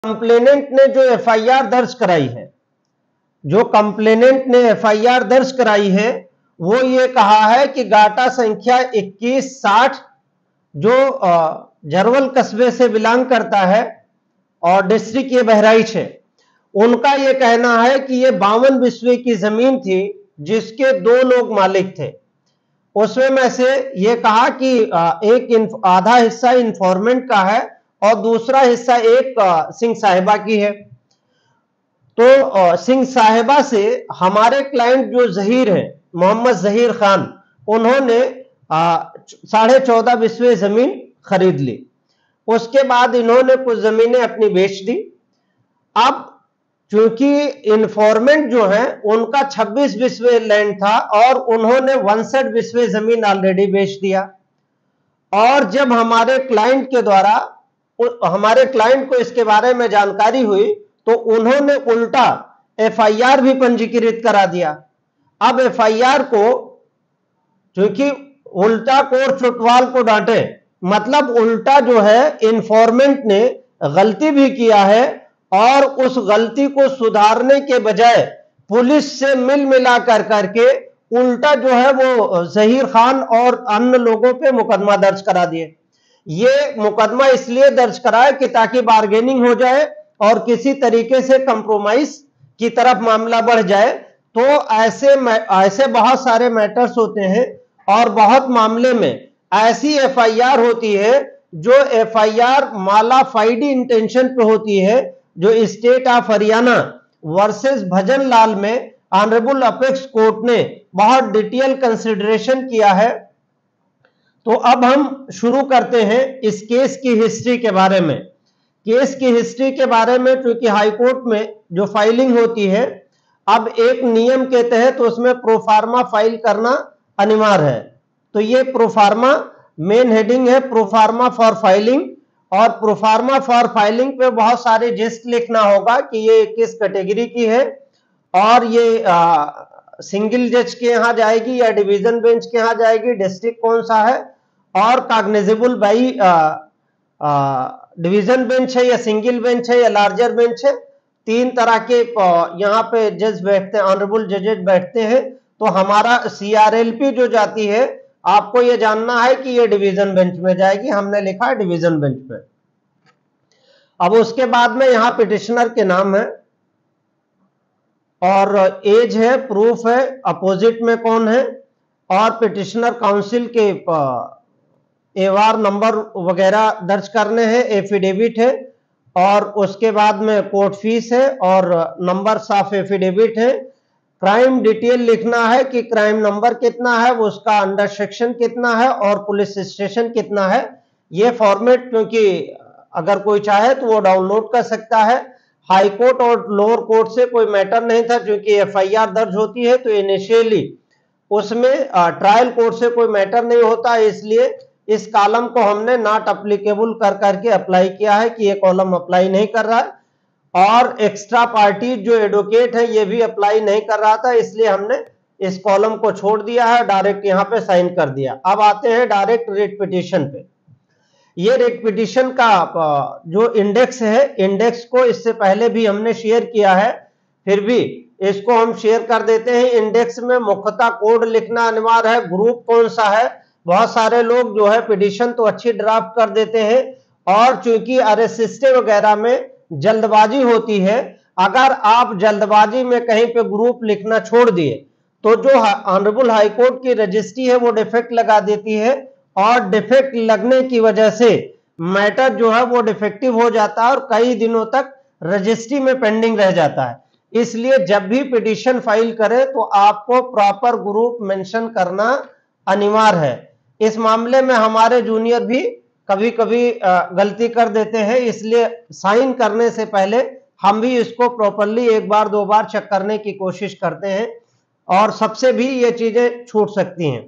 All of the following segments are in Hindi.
कंप्लेनेंट ने जो एफआईआर दर्ज कराई है, जो कंप्लेनेंट ने एफआईआर दर्ज कराई है, वो ये कहा है कि गाटा संख्या 2160 जो जरवल कस्बे से बिलोंग करता है और डिस्ट्रिक्ट ये बहराइच है, उनका ये कहना है कि ये 52 बिस्वे की जमीन थी जिसके 2 लोग मालिक थे। उसमें में से ये कहा कि एक आधा हिस्सा इंफॉर्मेंट का है और दूसरा हिस्सा एक सिंह साहिबा की है। तो सिंह साहिबा से हमारे क्लाइंट जो जहीर है, मोहम्मद जहीर खान, उन्होंने 14.5 बिस्वे जमीन खरीद ली। उसके बाद इन्होंने कुछ जमीनें अपनी बेच दी। अब चूंकि इन्फॉर्मेंट जो है उनका 26 बिस्वे लैंड था और उन्होंने 61 बिस्वे जमीन ऑलरेडी बेच दिया। और जब हमारे क्लाइंट के द्वारा हमारे क्लाइंट को इसके बारे में जानकारी हुई तो उन्होंने उल्टा एफआईआर भी पंजीकृत करा दिया। अब एफआईआर को, क्योंकि उल्टा कोर चुटवाल को डांटे, मतलब उल्टा जो है इन्फॉर्मेंट ने गलती भी किया है और उस गलती को सुधारने के बजाय पुलिस से मिल मिला कर करके उल्टा जो है वो जहीर खान और अन्य लोगों पे मुकदमा दर्ज करा दिए। ये मुकदमा इसलिए दर्ज कराए कि ताकि बार्गेनिंग हो जाए और किसी तरीके से कंप्रोमाइज की तरफ मामला बढ़ जाए। तो ऐसे बहुत सारे मैटर्स होते हैं और बहुत मामले में ऐसी एफआईआर होती है जो एफआईआर मालाफाइडी इंटेंशन पे होती है, जो state of Haryana versus Bhajan Lal में ऑनरेबल अपेक्स कोर्ट ने बहुत डिटेल कंसिडरेशन किया है। तो अब हम शुरू करते हैं इस केस की हिस्ट्री के बारे में। केस की हिस्ट्री के बारे में, क्योंकि हाईकोर्ट में जो फाइलिंग होती है, अब एक नियम के तहत तो उसमें प्रोफार्मा फाइल करना अनिवार्य है। तो ये प्रोफार्मा मेन हेडिंग है, प्रोफार्मा फॉर फाइलिंग, और प्रोफार्मा फॉर फाइलिंग पे बहुत सारे जिस्ट लिखना होगा कि ये किस कैटेगरी की है और ये सिंगल जज के यहाँ जाएगी या डिवीजन बेंच के यहाँ जाएगी, डिस्ट्रिक्ट कौन सा है, और कॉग्निजेबल बाई डिवीजन बेंच है या सिंगल बेंच है या लार्जर बेंच है। 3 तरह के यहाँ पे जज बैठते हैं, ऑनरेबल जजेस बैठते हैं। तो हमारा सीआरएलपी जो जाती है, आपको ये जानना है कि ये डिवीजन बेंच में जाएगी, हमने लिखा है डिवीजन बेंच में। अब उसके बाद में यहाँ पिटिशनर के नाम है और एज है, प्रूफ है, अपोजिट में कौन है, और पिटिशनर काउंसिल के एवार नंबर वगैरह दर्ज करने हैं, एफिडेविट है, और उसके बाद में कोर्ट फीस है और नंबर ऑफ एफिडेविट है। क्राइम डिटेल लिखना है कि क्राइम नंबर कितना है, वो उसका अंडर सेक्शन कितना है और पुलिस स्टेशन कितना है। ये फॉर्मेट क्योंकि अगर कोई चाहे तो वो डाउनलोड कर सकता है। हाई कोर्ट और लोअर कोर्ट से कोई मैटर नहीं था, क्योंकि एफआईआर दर्ज होती है तो इनिशियली उसमें ट्रायल कोर्ट से कोई मैटर नहीं होता, इसलिए इस कॉलम को हमने नॉट अप्लीकेबल कर करके अप्लाई किया है कि ये कॉलम अप्लाई नहीं कर रहा है। और एक्स्ट्रा पार्टी जो एडवोकेट है ये भी अप्लाई नहीं कर रहा था, इसलिए हमने इस कॉलम को छोड़ दिया है, डायरेक्ट यहाँ पे साइन कर दिया। अब आते हैं डायरेक्ट रेट पिटिशन पे। ये रेट पिटिशन का जो इंडेक्स है, इंडेक्स को इससे पहले भी हमने शेयर किया है, फिर भी इसको हम शेयर कर देते हैं। इंडेक्स में मुख्यतः कोड लिखना अनिवार्य है, ग्रुप कौन सा है। बहुत सारे लोग जो है पिटिशन तो अच्छी ड्राफ्ट कर देते हैं और चूंकि आरएसएसटी वगैरह में जल्दबाजी होती है, अगर आप जल्दबाजी में कहीं पे ग्रुप लिखना छोड़ दिए तो जो ऑनरेबल हाई कोर्ट की रजिस्ट्री है वो डिफेक्ट लगा देती है और डिफेक्ट लगने की वजह से मैटर जो है वो डिफेक्टिव हो जाता है और कई दिनों तक रजिस्ट्री में पेंडिंग रह जाता है। इसलिए जब भी पिटिशन फाइल करें तो आपको प्रॉपर ग्रुप मेंशन करना अनिवार्य है। इस मामले में हमारे जूनियर भी कभी कभी गलती कर देते हैं, इसलिए साइन करने से पहले हम भी इसको प्रॉपरली 1 बार 2 बार चेक करने की कोशिश करते हैं और सबसे भी ये चीजें छूट सकती हैं।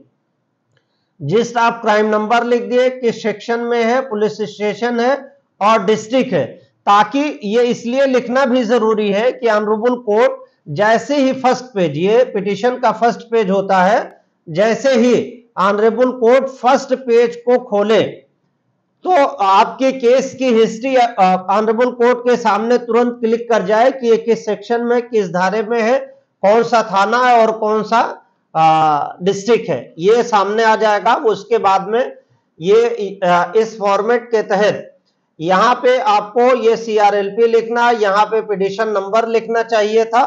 जिस आप क्राइम नंबर लिख दिए, किस सेक्शन में है, पुलिस स्टेशन है और डिस्ट्रिक्ट है, ताकि ये इसलिए लिखना भी जरूरी है कि ऑनरेबल कोर्ट जैसे ही फर्स्ट पेज, ये पिटिशन का फर्स्ट पेज होता है, जैसे ही ऑनरेबल कोर्ट फर्स्ट पेज को खोले तो आपके केस की हिस्ट्री ऑनरेबल कोर्ट के सामने तुरंत क्लिक कर जाए कि ये किस सेक्शन में, किस धारे में है, कौन सा थाना है और कौन सा डिस्ट्रिक्ट है, ये सामने आ जाएगा। उसके बाद में ये इस फॉर्मेट के तहत यहां पे आपको ये CRLP लिखना, यहां पे पिटिशन नंबर लिखना चाहिए था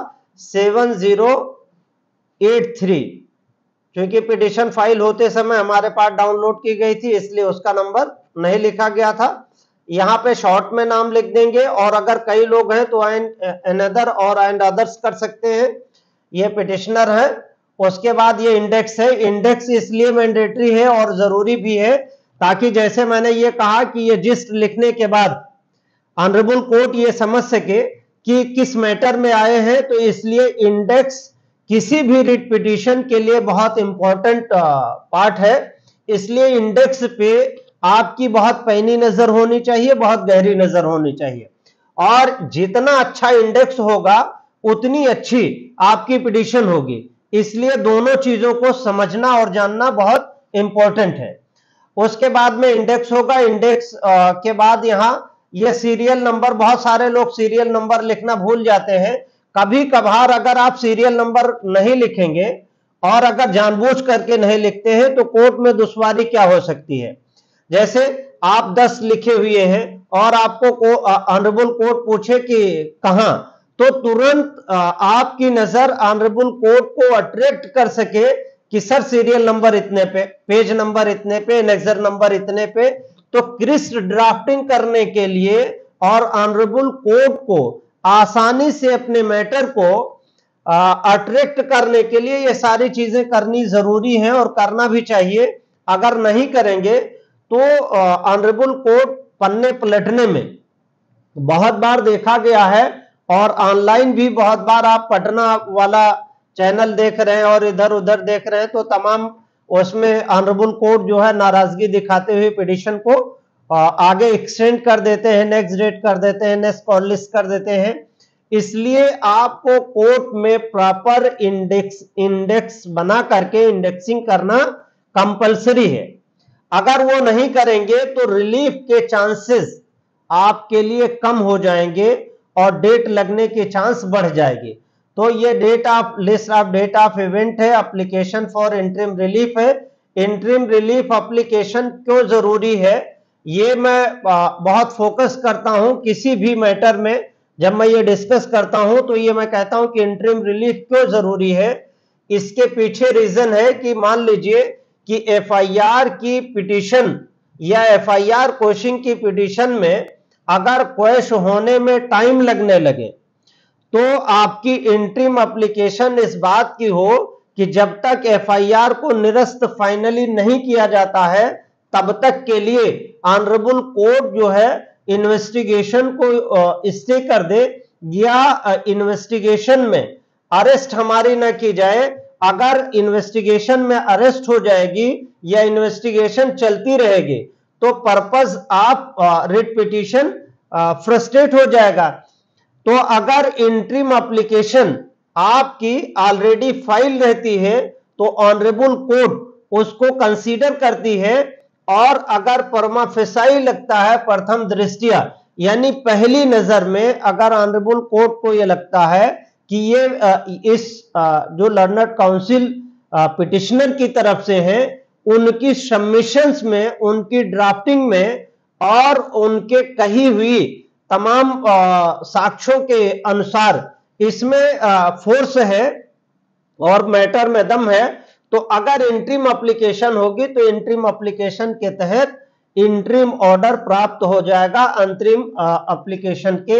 7083, क्योंकि पिटिशन फाइल होते समय हमारे पास डाउनलोड की गई थी इसलिए उसका नंबर नहीं लिखा गया था। यहां पे शॉर्ट में नाम लिख देंगे, और अगर कई लोग हैं तो अनदर और एंड अदर्स कर सकते हैं। ये पिटिशनर है। उसके बाद ये इंडेक्स है। इंडेक्स इसलिए मैंडेटरी है और जरूरी भी है ताकि जैसे मैंने ये कहा कि ये जिस्ट लिखने के बाद ऑनरेबल कोर्ट ये समझ सके कि किस मैटर में आए हैं, तो इसलिए इंडेक्स किसी भी रिट पिटीशन के लिए बहुत इंपॉर्टेंट पार्ट है। इसलिए इंडेक्स पे आपकी बहुत पैनी नजर होनी चाहिए, बहुत गहरी नजर होनी चाहिए, और जितना अच्छा इंडेक्स होगा उतनी अच्छी आपकी पिटीशन होगी। इसलिए दोनों चीजों को समझना और जानना बहुत इंपॉर्टेंट है। उसके बाद में इंडेक्स होगा। इंडेक्स के बाद यहां ये सीरियल नंबर, बहुत सारे लोग सीरियल नंबर लिखना भूल जाते हैं। कभी कभार अगर आप सीरियल नंबर नहीं लिखेंगे और अगर जानबूझ करके नहीं लिखते हैं तो कोर्ट में दुश्वारी क्या हो सकती है। जैसे आप 10 लिखे हुए हैं और आपको ऑनरेबल कोर्ट पूछे कि कहां, तो तुरंत आपकी नजर ऑनरेबल कोर्ट को अट्रैक्ट कर सके कि सर सीरियल नंबर इतने पे, पेज नंबर इतने पे, एनेक्सर नंबर इतने पे। तो क्रिस्प ड्राफ्टिंग करने के लिए और ऑनरेबल कोर्ट को आसानी से अपने मैटर को अट्रैक्ट करने के लिए ये सारी चीजें करनी जरूरी है और करना भी चाहिए। अगर नहीं करेंगे तो ऑनरेबल कोर्ट पन्ने पलटने में बहुत बार देखा गया है, और ऑनलाइन भी बहुत बार आप पटना वाला चैनल देख रहे हैं और इधर उधर देख रहे हैं, तो तमाम उसमें ऑनरेबल कोर्ट जो है नाराजगी दिखाते हुए पिटीशन को आगे एक्सटेंड कर देते हैं, नेक्स्ट डेट कर देते हैं, नेक्स्ट कॉल लिस्ट कर देते हैं। इसलिए आपको कोर्ट में प्रॉपर इंडेक्स बना करके इंडेक्सिंग करना कंपलसरी है। अगर वो नहीं करेंगे तो रिलीफ के चांसेस आपके लिए कम हो जाएंगे और डेट लगने के चांस बढ़ जाएंगे। तो ये date of list of date of event है, एप्लीकेशन फॉर इंटरिम रिलीफ है। इंटरिम रिलीफ एप्लीकेशन क्यों जरूरी है ये मैं बहुत फोकस करता हूं किसी भी मैटर में। जब मैं ये डिस्कस करता हूं तो ये मैं कहता हूं कि इंटरिम रिलीफ क्यों जरूरी है। इसके पीछे रीजन है कि मान लीजिए कि FIR की पिटीशन या FIR क्वेश्चन की पिटीशन में अगर क्वेश होने में टाइम लगने लगे तो आपकी इंटरिम एप्लीकेशन इस बात की हो कि जब तक FIR को निरस्त फाइनली नहीं किया जाता है तब तक के लिए ऑनरेबल कोर्ट जो है इन्वेस्टिगेशन को स्टे कर दे, या इन्वेस्टिगेशन में अरेस्ट हमारी न की जाए। अगर इन्वेस्टिगेशन में अरेस्ट हो जाएगी या इन्वेस्टिगेशन चलती रहेगी तो purpose of writ petition frustrate हो जाएगा। तो अगर इंटरिम एप्लीकेशन आपकी ऑलरेडी फाइल रहती है तो ऑनरेबल कोर्ट उसको कंसीडर करती है, और अगर प्रमा फेसाई लगता है प्रथम दृष्टिया यानी पहली नजर में अगर ऑनरेबल कोर्ट को यह लगता है कि ये इस जो लर्नड काउंसिल पिटिशनर की तरफ से है उनकी सबमिशंस में, उनकी ड्राफ्टिंग में और उनके कही हुई तमाम साक्ष्यों के अनुसार इसमें फोर्स है और मैटर में दम है, तो अगर इंटरिम एप्लीकेशन होगी तो इंटरिम एप्लीकेशन के तहत इंटरिम ऑर्डर प्राप्त हो जाएगा अंतरिम एप्लीकेशन के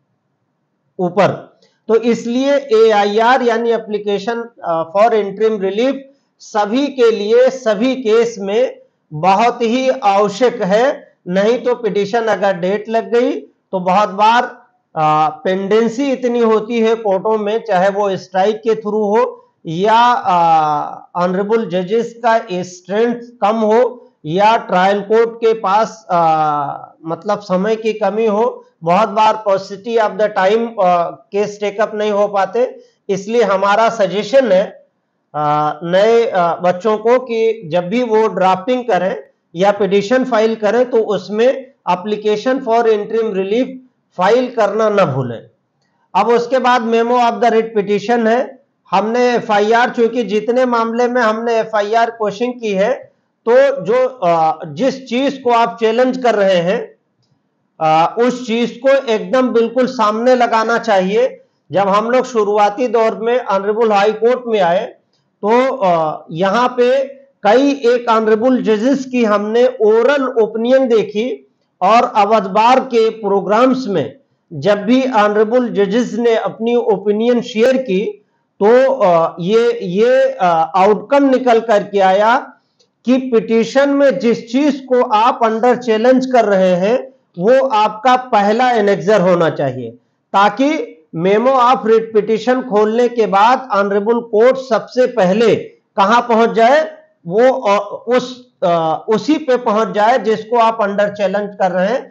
ऊपर। तो इसलिए AIR यानी एप्लीकेशन फॉर इंटरिम रिलीफ सभी के लिए सभी केस में बहुत ही आवश्यक है। नहीं तो पिटीशन अगर डेट लग गई तो बहुत बार पेंडेंसी इतनी होती है कोर्टों में, चाहे वो स्ट्राइक के थ्रू हो या ऑनरेबल जजेस का स्ट्रेंथ कम हो या ट्रायल कोर्ट के पास मतलब समय की कमी हो, बहुत बार possibility of the time case take up नहीं हो पाते। इसलिए हमारा सजेशन है नए बच्चों को कि जब भी वो ड्राफ्टिंग करें या पिटीशन फाइल करें तो उसमें application for interim relief file करना न भूलें। अब उसके बाद memo of the writ petition है। हमने एफआईआर, चूंकि जितने मामले में हमने एफआईआर क्वेश्चन की है, तो जो जिस चीज को आप चैलेंज कर रहे हैं उस चीज को एकदम बिल्कुल सामने लगाना चाहिए। जब हम लोग शुरुआती दौर में ऑनरेबल हाई कोर्ट में आए तो यहाँ पे कई एक ऑनरेबल जजेस की हमने ओरल ओपिनियन देखी, और अवध बार के प्रोग्राम्स में जब भी ऑनरेबल जजेस ने अपनी ओपिनियन शेयर की तो ये आउटकम निकल करके आया कि पिटीशन में जिस चीज को आप अंडर चैलेंज कर रहे हैं वो आपका पहला एनेक्सर होना चाहिए, ताकि मेमो ऑफ रिट पिटीशन खोलने के बाद ऑनरेबल कोर्ट सबसे पहले कहां पहुंच जाए, वो उसी पे पहुंच जाए जिसको आप अंडर चैलेंज कर रहे हैं।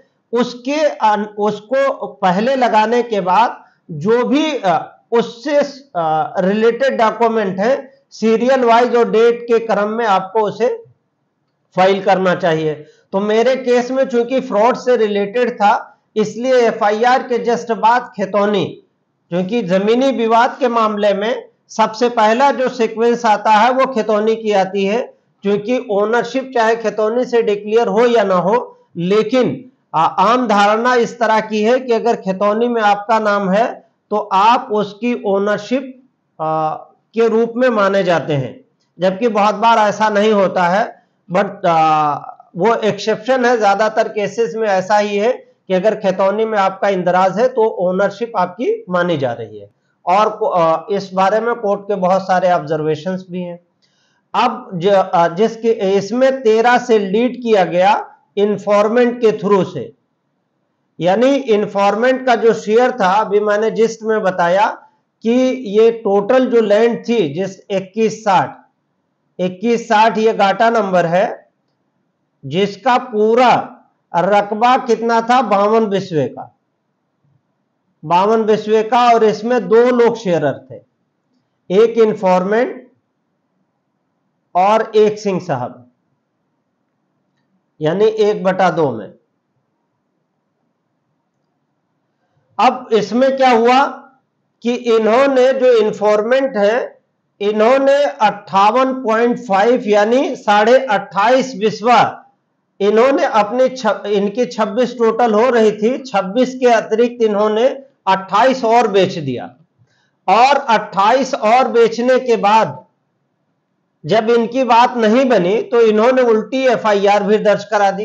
उसको पहले लगाने के बाद जो भी उससे रिलेटेड डॉक्यूमेंट है सीरियल वाइज और डेट के क्रम में आपको उसे फाइल करना चाहिए। तो मेरे केस में चूंकि फ्रॉड से रिलेटेड था, इसलिए एफआईआर के जस्ट बाद खैतौनी, क्योंकि जमीनी विवाद के मामले में सबसे पहला जो सीक्वेंस आता है वो खैतौनी की आती है, क्योंकि ओनरशिप चाहे खैतौनी से डिक्लेयर हो या ना हो, लेकिन आम धारणा इस तरह की है कि अगर खैतौनी में आपका नाम है तो आप उसकी ओनरशिप के रूप में माने जाते हैं, जबकि बहुत बार ऐसा नहीं होता है। बट वो एक्सेप्शन है, ज्यादातर केसेस में ऐसा ही है कि अगर खैतौनी में आपका इंदराज है तो ओनरशिप आपकी मानी जा रही है, और इस बारे में कोर्ट के बहुत सारे ऑब्जर्वेशंस भी हैं। अब जिसके इसमें 13 से लीड किया गया इन्फॉर्मेंट के थ्रू से, यानी इन्फॉर्मेंट का जो शेयर था, अभी मैंने जिस्ट में बताया कि ये टोटल जो लैंड थी जिस 2160 ये गाटा नंबर है, जिसका पूरा रकबा कितना था 52 बिस्वे का, 52 बिस्वे का, और इसमें 2 लोग शेयरर थे, एक इन्फॉर्मेंट और एक सिंह साहब, यानी 1/2 में। अब इसमें क्या हुआ कि इन्होंने जो इन्फॉर्मेंट है, इन्होंने 58.5 यानी 28.5 बिस्वा इन्होंने अपने इनकी 26 टोटल हो रही थी, 26 के अतिरिक्त इन्होंने 28 और बेच दिया, और 28 और बेचने के बाद जब इनकी बात नहीं बनी तो इन्होंने उल्टी एफआईआर भी दर्ज करा दी।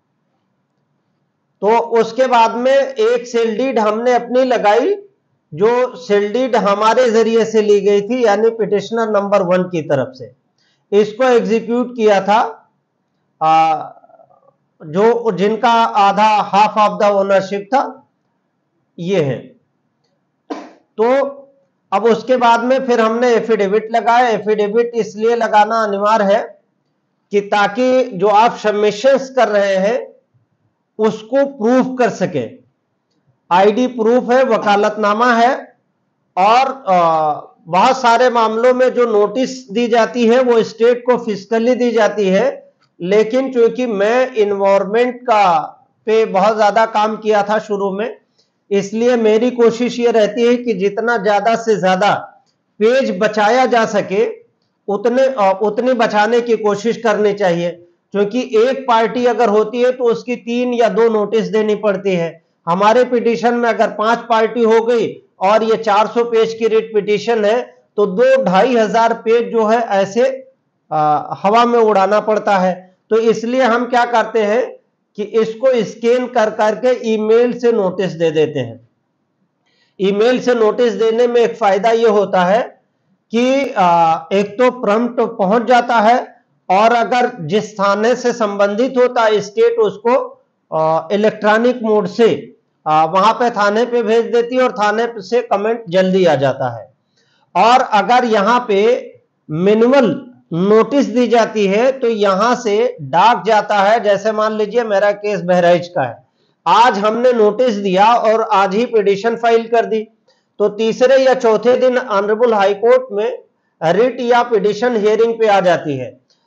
तो उसके बाद में एक सेल डीड हमने अपनी लगाई, जो सेल डीड हमारे जरिए से ली गई थी, यानी पिटिशनर नंबर 1 की तरफ से। इसको एग्जीक्यूट किया था जो जिनका आधा हाफ ऑफ द ओनरशिप था, ये है। तो अब उसके बाद में फिर हमने एफिडेविट लगाया। एफिडेविट इसलिए लगाना अनिवार्य है कि ताकि जो आप सबमिशंस कर रहे हैं उसको प्रूफ कर सके। आईडी प्रूफ है, वकालतनामा है, और बहुत सारे मामलों में जो नोटिस दी जाती है वो स्टेट को फिजिकली दी जाती है, लेकिन चूंकि मैं इन्वायरमेंट का पे बहुत ज्यादा काम किया था शुरू में, इसलिए मेरी कोशिश ये रहती है कि जितना ज्यादा से ज्यादा पेज बचाया जा सके उतनी बचाने की कोशिश करनी चाहिए, क्योंकि एक पार्टी अगर होती है तो उसकी 3 या 2 नोटिस देनी पड़ती है। हमारे पिटीशन में अगर 5 पार्टी हो गई और ये 400 पेज की रिट पिटीशन है तो 2-2,500 पेज जो है ऐसे हवा में उड़ाना पड़ता है। तो इसलिए हम क्या करते हैं कि इसको स्कैन कर करके ईमेल से नोटिस दे देते हैं। ईमेल से नोटिस देने में एक फायदा ये होता है कि एक तो प्रॉम्प्ट पहुंच जाता है, और अगर जिस थाने से संबंधित होता है स्टेट उसको इलेक्ट्रॉनिक मोड से वहां पे थाने पे भेज देती है और थाने से कमेंट जल्दी आ जाता है। और अगर यहां पे मैनुअल नोटिस दी जाती है तो यहां से डाक जाता है। जैसे मान लीजिए मेरा केस बहराइच का है, आज हमने नोटिस दिया और आज ही पिटीशन फाइल कर दी, तो तीसरे या चौथे दिन ऑनरेबल हाई कोर्ट में रिट या पिटीशन हियरिंग पे आ जाती है।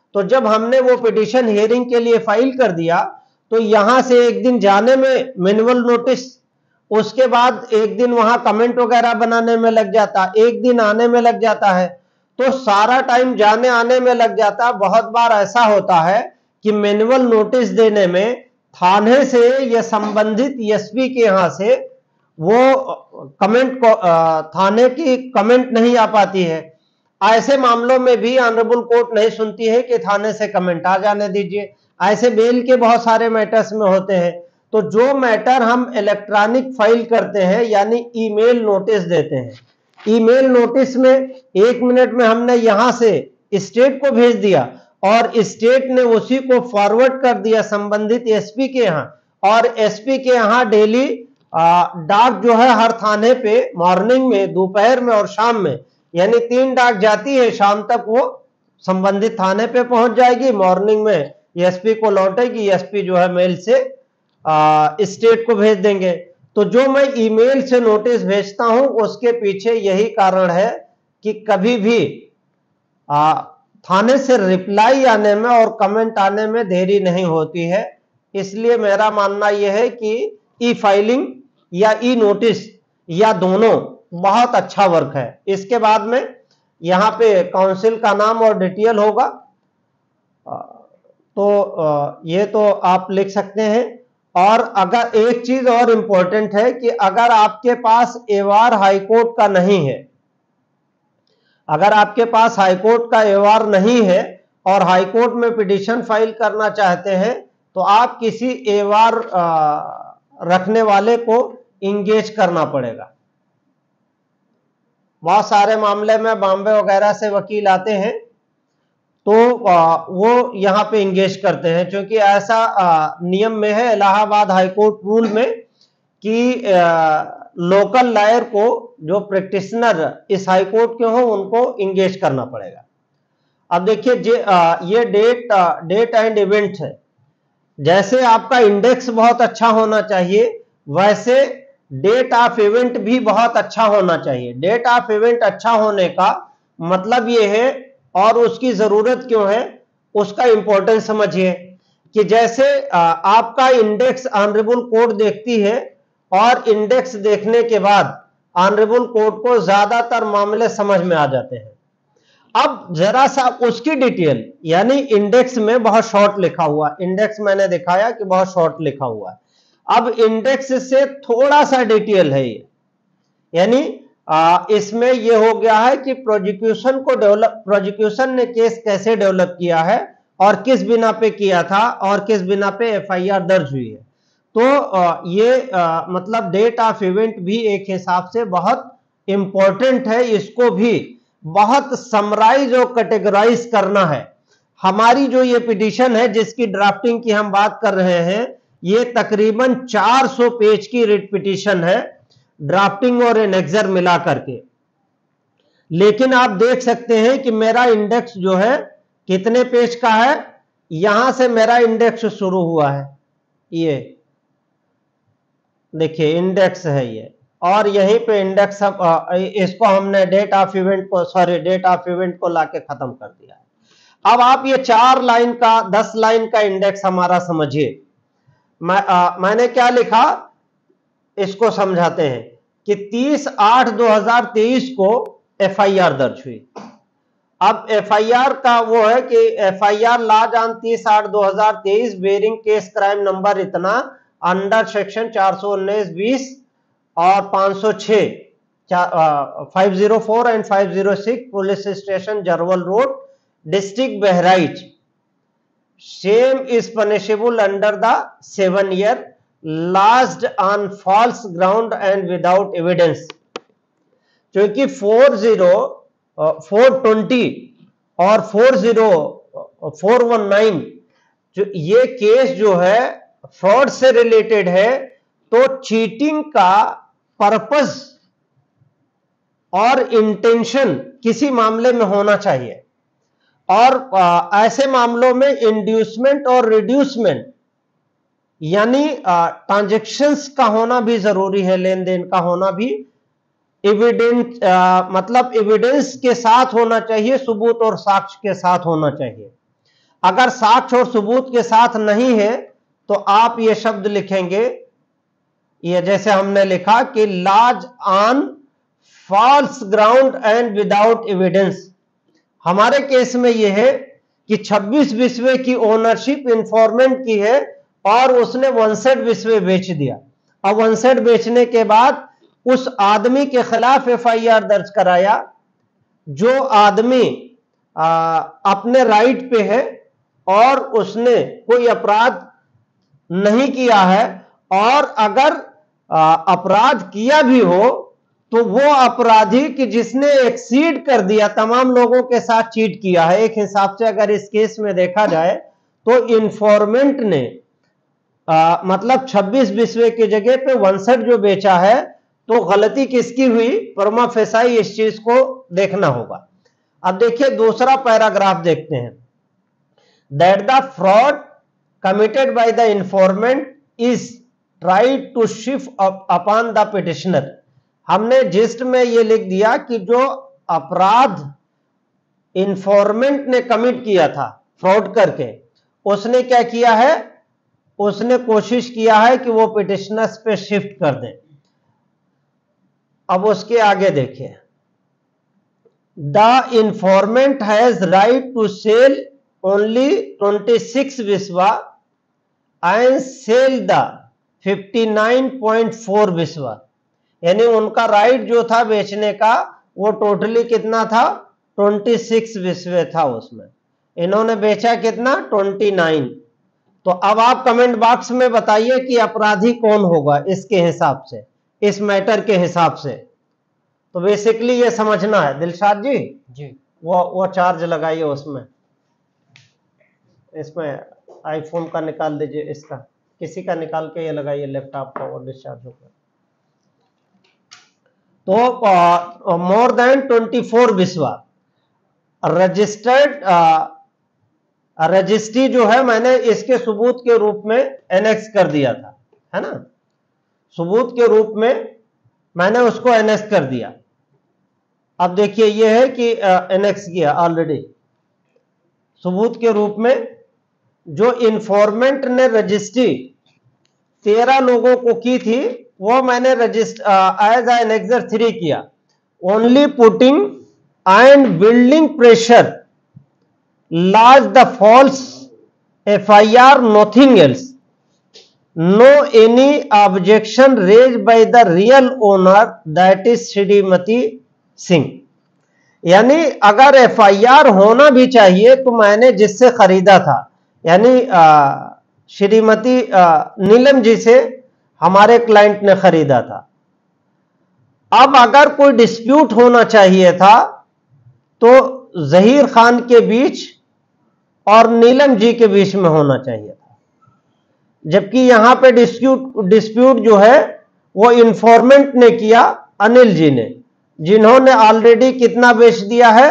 तो जब हमने वो पिटीशन हियरिंग के लिए फाइल कर दिया तो यहां से एक दिन जाने में मैनुअल नोटिस, उसके बाद एक दिन वहां कमेंट वगैरह बनाने में लग जाता, एक दिन आने में लग जाता है, तो सारा टाइम जाने आने में लग जाता। बहुत बार ऐसा होता है कि मैनुअल नोटिस देने में थाने से या संबंधित एसपी के यहां से वो कमेंट को थाने की कमेंट नहीं आ पाती है। ऐसे मामलों में भी ऑनरेबल कोर्ट नहीं सुनती है कि थाने से कमेंट आ जाने दीजिए। ऐसे बेल के बहुत सारे मैटर्स में होते हैं। तो जो मैटर हम इलेक्ट्रॉनिक फाइल करते हैं यानी ईमेल नोटिस देते हैं, ईमेल नोटिस में 1 मिनट में हमने यहां से स्टेट को भेज दिया और स्टेट ने उसी को फॉरवर्ड कर दिया संबंधित एसपी के यहां, और एसपी के यहां डेली डाक जो है हर थाने पे मॉर्निंग में, दोपहर में और शाम में, यानी 3 डाक जाती है। शाम तक वो संबंधित थाने पे पहुंच जाएगी, मॉर्निंग में एसपी को लौटेगी, एसपी जो है मेल से स्टेट को भेज देंगे। तो जो मैं ईमेल से नोटिस भेजता हूं उसके पीछे यही कारण है कि कभी भी थाने से रिप्लाई आने में और कमेंट आने में देरी नहीं होती है। इसलिए मेरा मानना यह है कि ई फाइलिंग या ई नोटिस या दोनों बहुत अच्छा वर्क है। इसके बाद में यहां पे काउंसिल का नाम और डिटेल होगा, तो ये तो आप लिख सकते हैं। और अगर एक चीज और इंपॉर्टेंट है कि अगर आपके पास एवार हाईकोर्ट का नहीं है, अगर आपके पास हाईकोर्ट का एवार नहीं है और हाईकोर्ट में पिटीशन फाइल करना चाहते हैं तो आप किसी एवार रखने वाले को इंगेज करना पड़ेगा। बहुत सारे मामले में बॉम्बे वगैरह से वकील आते हैं तो वो यहां पे इंगेज करते हैं, क्योंकि ऐसा नियम में है इलाहाबाद हाईकोर्ट रूल में कि लोकल लॉयर को, जो प्रैक्टिशनर इस हाईकोर्ट के हो, उनको इंगेज करना पड़ेगा। अब देखिए ये डेट एंड इवेंट है। जैसे आपका इंडेक्स बहुत अच्छा होना चाहिए वैसे डेट ऑफ इवेंट भी बहुत अच्छा होना चाहिए। डेट ऑफ इवेंट अच्छा होने का मतलब ये है, और उसकी जरूरत क्यों है उसका इंपॉर्टेंस समझिए, कि जैसे आपका इंडेक्स ऑनरेबल कोर्ट देखती है और इंडेक्स देखने के बाद ऑनरेबल कोर्ट को ज्यादातर मामले समझ में आ जाते हैं। अब जरा सा उसकी डिटेल, यानी इंडेक्स में बहुत शॉर्ट लिखा हुआ, इंडेक्स मैंने दिखाया कि बहुत शॉर्ट लिखा हुआ है। अब इंडेक्स से थोड़ा सा डिटेल है ये, यानी इसमें ये हो गया है कि प्रोसिक्यूशन ने केस कैसे डेवलप किया है और किस बिना पे किया था और किस बिना पे एफआईआर दर्ज हुई है। तो ये मतलब डेट ऑफ इवेंट भी एक हिसाब से बहुत इंपॉर्टेंट है, इसको भी बहुत समराइज और कैटेगराइज करना है। हमारी जो ये पिटीशन है जिसकी ड्राफ्टिंग की हम बात कर रहे हैं, ये तकरीबन 400 पेज की रिट पिटीशन है, ड्राफ्टिंग और एनेक्सर मिला करके। लेकिन आप देख सकते हैं कि मेरा इंडेक्स जो है कितने पेज का है। यहां से मेरा इंडेक्स शुरू हुआ है, ये देखिए इंडेक्स है ये, और यहीं पे इंडेक्स इसको हमने डेट ऑफ इवेंट को लाके खत्म कर दिया है। अब आप ये 4 लाइन का 10 लाइन का इंडेक्स हमारा समझिए। मैंने क्या लिखा इसको समझाते हैं कि 30/8/2023 को एफआईआर दर्ज हुई। अब एफआईआर का वो है कि FIR lodged on 30/8/2023 bearing case crime number इतना अंडर सेक्शन 419(20) और 506 504 and 506 police station Jarwal road district Bahraich. Same is punishable under the 7 year lodged on false ground and without evidence। क्योंकि 420 और 419 जो ये केस जो है फ्रॉड से रिलेटेड है, तो चीटिंग का पर्पस और इंटेंशन किसी मामले में होना चाहिए, और ऐसे मामलों में इंड्यूसमेंट और रिड्यूसमेंट यानी ट्रांजैक्शंस का होना भी जरूरी है, लेन देन का होना भी एविडेंस मतलब एविडेंस के साथ होना चाहिए, सबूत और साक्ष्य के साथ होना चाहिए। अगर साक्ष्य और सबूत के साथ नहीं है तो आप ये शब्द लिखेंगे, ये जैसे हमने लिखा कि lodged on false ground and without evidence. हमारे केस में यह है कि 26 बिस्वे की ओनरशिप इंफॉर्मेंट की है और उसने 59 बिस्वे बेच दिया। अब 59 बेचने के बाद उस आदमी के खिलाफ एफआईआर दर्ज कराया। जो आदमी अपने राइट पे है और उसने कोई अपराध नहीं किया है, और अगर अपराध किया भी हो तो वो अपराधी कि जिसने एक्सीड कर दिया, तमाम लोगों के साथ चीट किया है। एक हिसाब से अगर इस केस में देखा जाए तो इंफॉर्मेंट ने मतलब 26 बिस्वे की जगह पे 59 जो बेचा है, तो गलती किसकी हुई, प्रमा फेसाई, इस चीज को देखना होगा। अब देखिए दूसरा पैराग्राफ देखते हैं। That the fraud committed by the informant is tried to shift upon the petitioner. हमने जिस्ट में यह लिख दिया कि जो अपराध इंफॉर्मेंट ने कमिट किया था फ्रॉड करके, उसने क्या किया है, उसने कोशिश किया है कि वो पिटिशनर्स पे शिफ्ट कर दे। अब उसके आगे देखिए, the informant has right to sell only 26 Biswa and sell the 59.4 बिस्वा। यानी उनका राइट जो था बेचने का वो टोटली कितना था, 26 बिस्वे था, उसमें इन्होंने बेचा कितना, 29। तो अब आप कमेंट बॉक्स में बताइए कि अपराधी कौन होगा इसके हिसाब से, इस मैटर के हिसाब से। तो बेसिकली ये समझना है। दिलशाद जी वो चार्ज लगाइए उसमें, इसमें आईफोन का निकाल दीजिए, इसका किसी का निकाल के ये लगाइए लैपटॉप का, और डिस्चार्ज होगा। तो मोर देन 24 बिस्वा रजिस्टर्ड रजिस्ट्री जो है मैंने इसके सबूत के रूप में एनेक्स कर दिया था, है ना, सबूत के रूप में मैंने उसको एनेक्स कर दिया। अब देखिए ये है कि एनेक्स किया ऑलरेडी सबूत के रूप में। जो इंफॉर्मेंट ने रजिस्ट्री 13 लोगों को की थी वो मैंने एज एनेक्सर 3 किया। Only putting and building pressure lodged the false FIR, nothing else, no any objection raised by the real owner that is Shrimati Singh. यानी अगर एफआईआर होना भी चाहिए तो मैंने जिससे खरीदा था, यानी श्रीमती नीलम जी से हमारे क्लाइंट ने खरीदा था। अब अगर कोई डिस्प्यूट होना चाहिए था तो जहीर खान के बीच और नीलम जी के बीच में होना चाहिए था, जबकि यहां पे डिस्प्यूट जो है वो इंफॉर्मेंट ने किया, अनिल जी ने, जिन्होंने ऑलरेडी कितना बेच दिया है,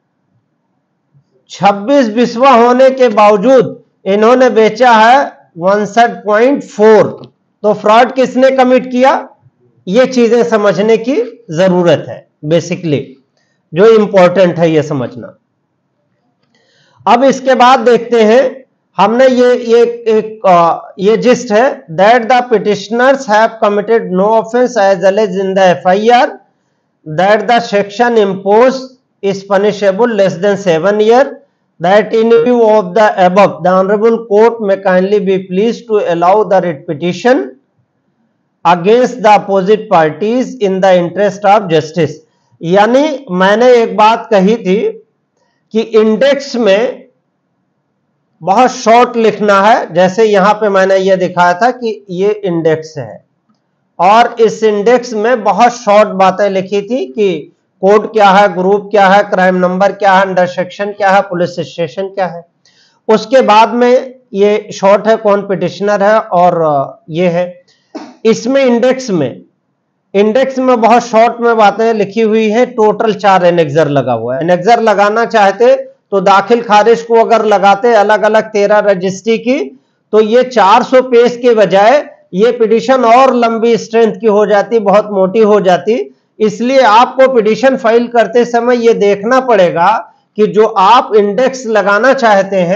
26 बिस्वा होने के बावजूद इन्होंने बेचा है 59.4। तो फ्रॉड किसने कमिट किया, ये चीजें समझने की जरूरत है बेसिकली, जो इंपॉर्टेंट है ये समझना। अब इसके बाद देखते हैं, हमने ये जिस्ट है, that the petitioners have committed no offence as alleged in the FIR, that the section impose is punishable less than 7 years, that in view of the above the honorable court may kindly be pleased to allow the writ petition against the opposite parties in the interest of justice। यानी मैंने एक बात कही थी कि इंडेक्स में बहुत शॉर्ट लिखना है, जैसे यहां पे मैंने ये दिखाया था कि ये इंडेक्स है और इस इंडेक्स में बहुत शॉर्ट बातें लिखी थी कि कोड क्या है, ग्रुप क्या है, क्राइम नंबर क्या है, अंडर सेक्शन क्या है, पुलिस स्टेशन क्या है। उसके बाद में ये शॉर्ट है कौन पिटिशनर है और ये है। इसमें इंडेक्स में बहुत शॉर्ट में बातें लिखी हुई है। टोटल 4 एनेक्सर लगा हुआ है। एनेक्सर लगाना चाहते तो दाखिल खारिज को अगर लगाते अलग अलग 13 रजिस्ट्री की, तो ये 400 पेज के बजाय ये पिटिशन और लंबी स्ट्रेंथ की हो जाती, बहुत मोटी हो जाती। इसलिए आपको पिटिशन फाइल करते समय यह देखना पड़ेगा कि जो आप इंडेक्स लगाना चाहते हैं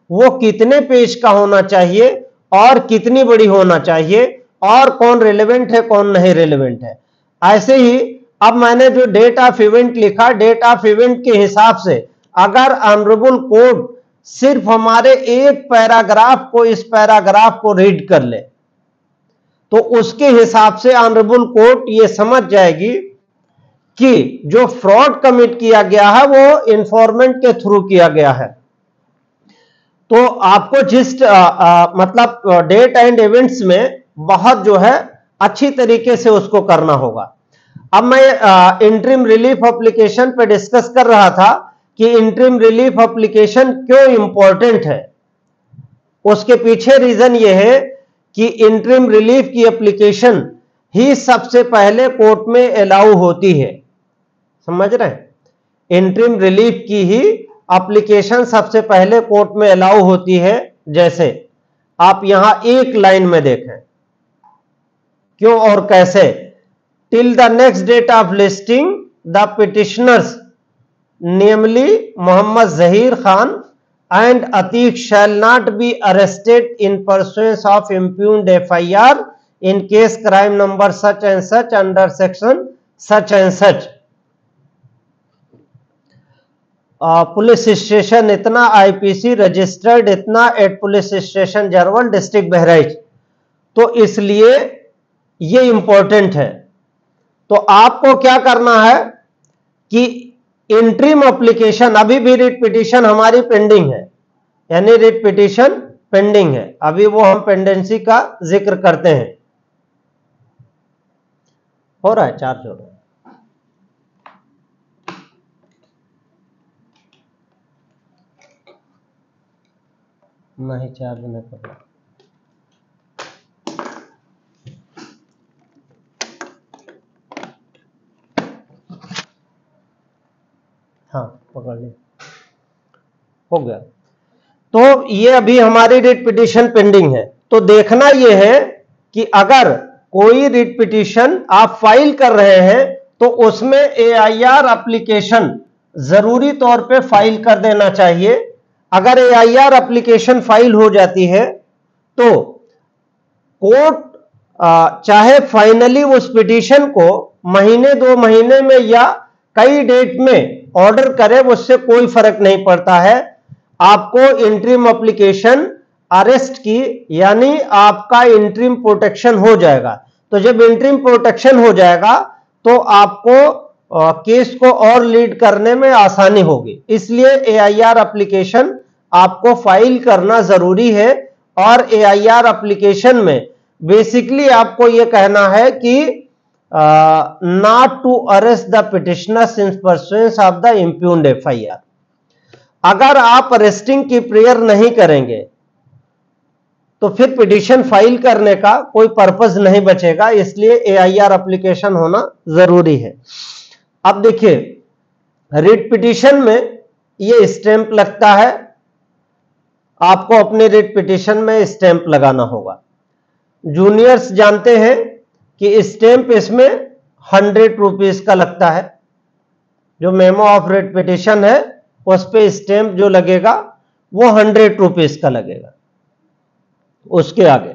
वो कितने पेज का होना चाहिए और कितनी बड़ी होना चाहिए और कौन रिलेवेंट है कौन नहीं रिलेवेंट है। ऐसे ही अब मैंने जो डेट ऑफ इवेंट लिखा, डेट ऑफ इवेंट के हिसाब से अगर ऑनरेबल कोर्ट सिर्फ हमारे एक पैराग्राफ को, इस पैराग्राफ को रीड कर ले तो उसके हिसाब से ऑनरेबल कोर्ट ये समझ जाएगी कि जो फ्रॉड कमिट किया गया है वो इंफॉर्मेंट के थ्रू किया गया है। तो आपको जिस मतलब डेट एंड इवेंट्स में बहुत जो है अच्छी तरीके से उसको करना होगा। अब मैं इंटरिम रिलीफ एप्लीकेशन पे डिस्कस कर रहा था कि इंटरिम रिलीफ एप्लीकेशन क्यों इंपॉर्टेंट है। उसके पीछे रीजन ये है कि इंटरिम रिलीफ की एप्लीकेशन ही सबसे पहले कोर्ट में अलाउ होती है। समझ रहे हैं? इंटरिम रिलीफ की ही एप्लीकेशन सबसे पहले कोर्ट में अलाउ होती है। जैसे आप यहां एक लाइन में देखें क्यों और कैसे, till the next date of listing the petitioners namely Mohammad Zaheer Khan and Atiq shall not be arrested in pursuance of impugned FIR in case crime number such and such under section such and such। Police station इतना, IPC रजिस्टर्ड इतना at police station Jarwal district Bahraich. तो इसलिए ये इंपॉर्टेंट है। तो आपको क्या करना है कि इंटरिम एप्लीकेशन, अभी भी रिट पिटीशन हमारी पेंडिंग है, यानी रिट पिटीशन पेंडिंग है, अभी वो हम पेंडेंसी का जिक्र करते हैं। हो रहा है, चार्ज हो रहा है। नहीं, चार्ज नहीं कर रहा। हाँ, पकड़ लिया, हो गया। तो ये अभी हमारी रिट पिटीशन पेंडिंग है। तो देखना ये है कि अगर कोई रिट पिटीशन आप फाइल कर रहे हैं तो उसमें AIR एप्लीकेशन जरूरी तौर पे फाइल कर देना चाहिए। अगर AIR एप्लीकेशन फाइल हो जाती है तो कोर्ट चाहे फाइनली उस पिटीशन को महीने 2 महीने में या कई डेट में ऑर्डर करे, उससे कोई फर्क नहीं पड़ता है। आपको इंटरिम एप्लीकेशन अरेस्ट की, यानी आपका इंटरिम प्रोटेक्शन हो जाएगा। तो जब इंटरिम प्रोटेक्शन हो जाएगा तो आपको केस को और लीड करने में आसानी होगी। इसलिए AIR एप्लीकेशन आपको फाइल करना जरूरी है। और AIR एप्लीकेशन में बेसिकली आपको यह कहना है कि not to arrest the petitioners in pursuance of the impugned FIR। अगर आप अरेस्टिंग की प्रेयर नहीं करेंगे तो फिर पिटीशन फाइल करने का कोई पर्पस नहीं बचेगा, इसलिए AIR एप्लीकेशन होना जरूरी है। अब देखिए, रिट पिटीशन में ये स्टैंप लगता है, आपको अपने रिट पिटीशन में स्टैंप लगाना होगा। जूनियर्स जानते हैं कि स्टैंप इसमें 100 रुपीज का लगता है। जो मेमो ऑफ रिट पिटीशन है उस पे स्टैंप जो लगेगा वो 100 रुपीज का लगेगा। उसके आगे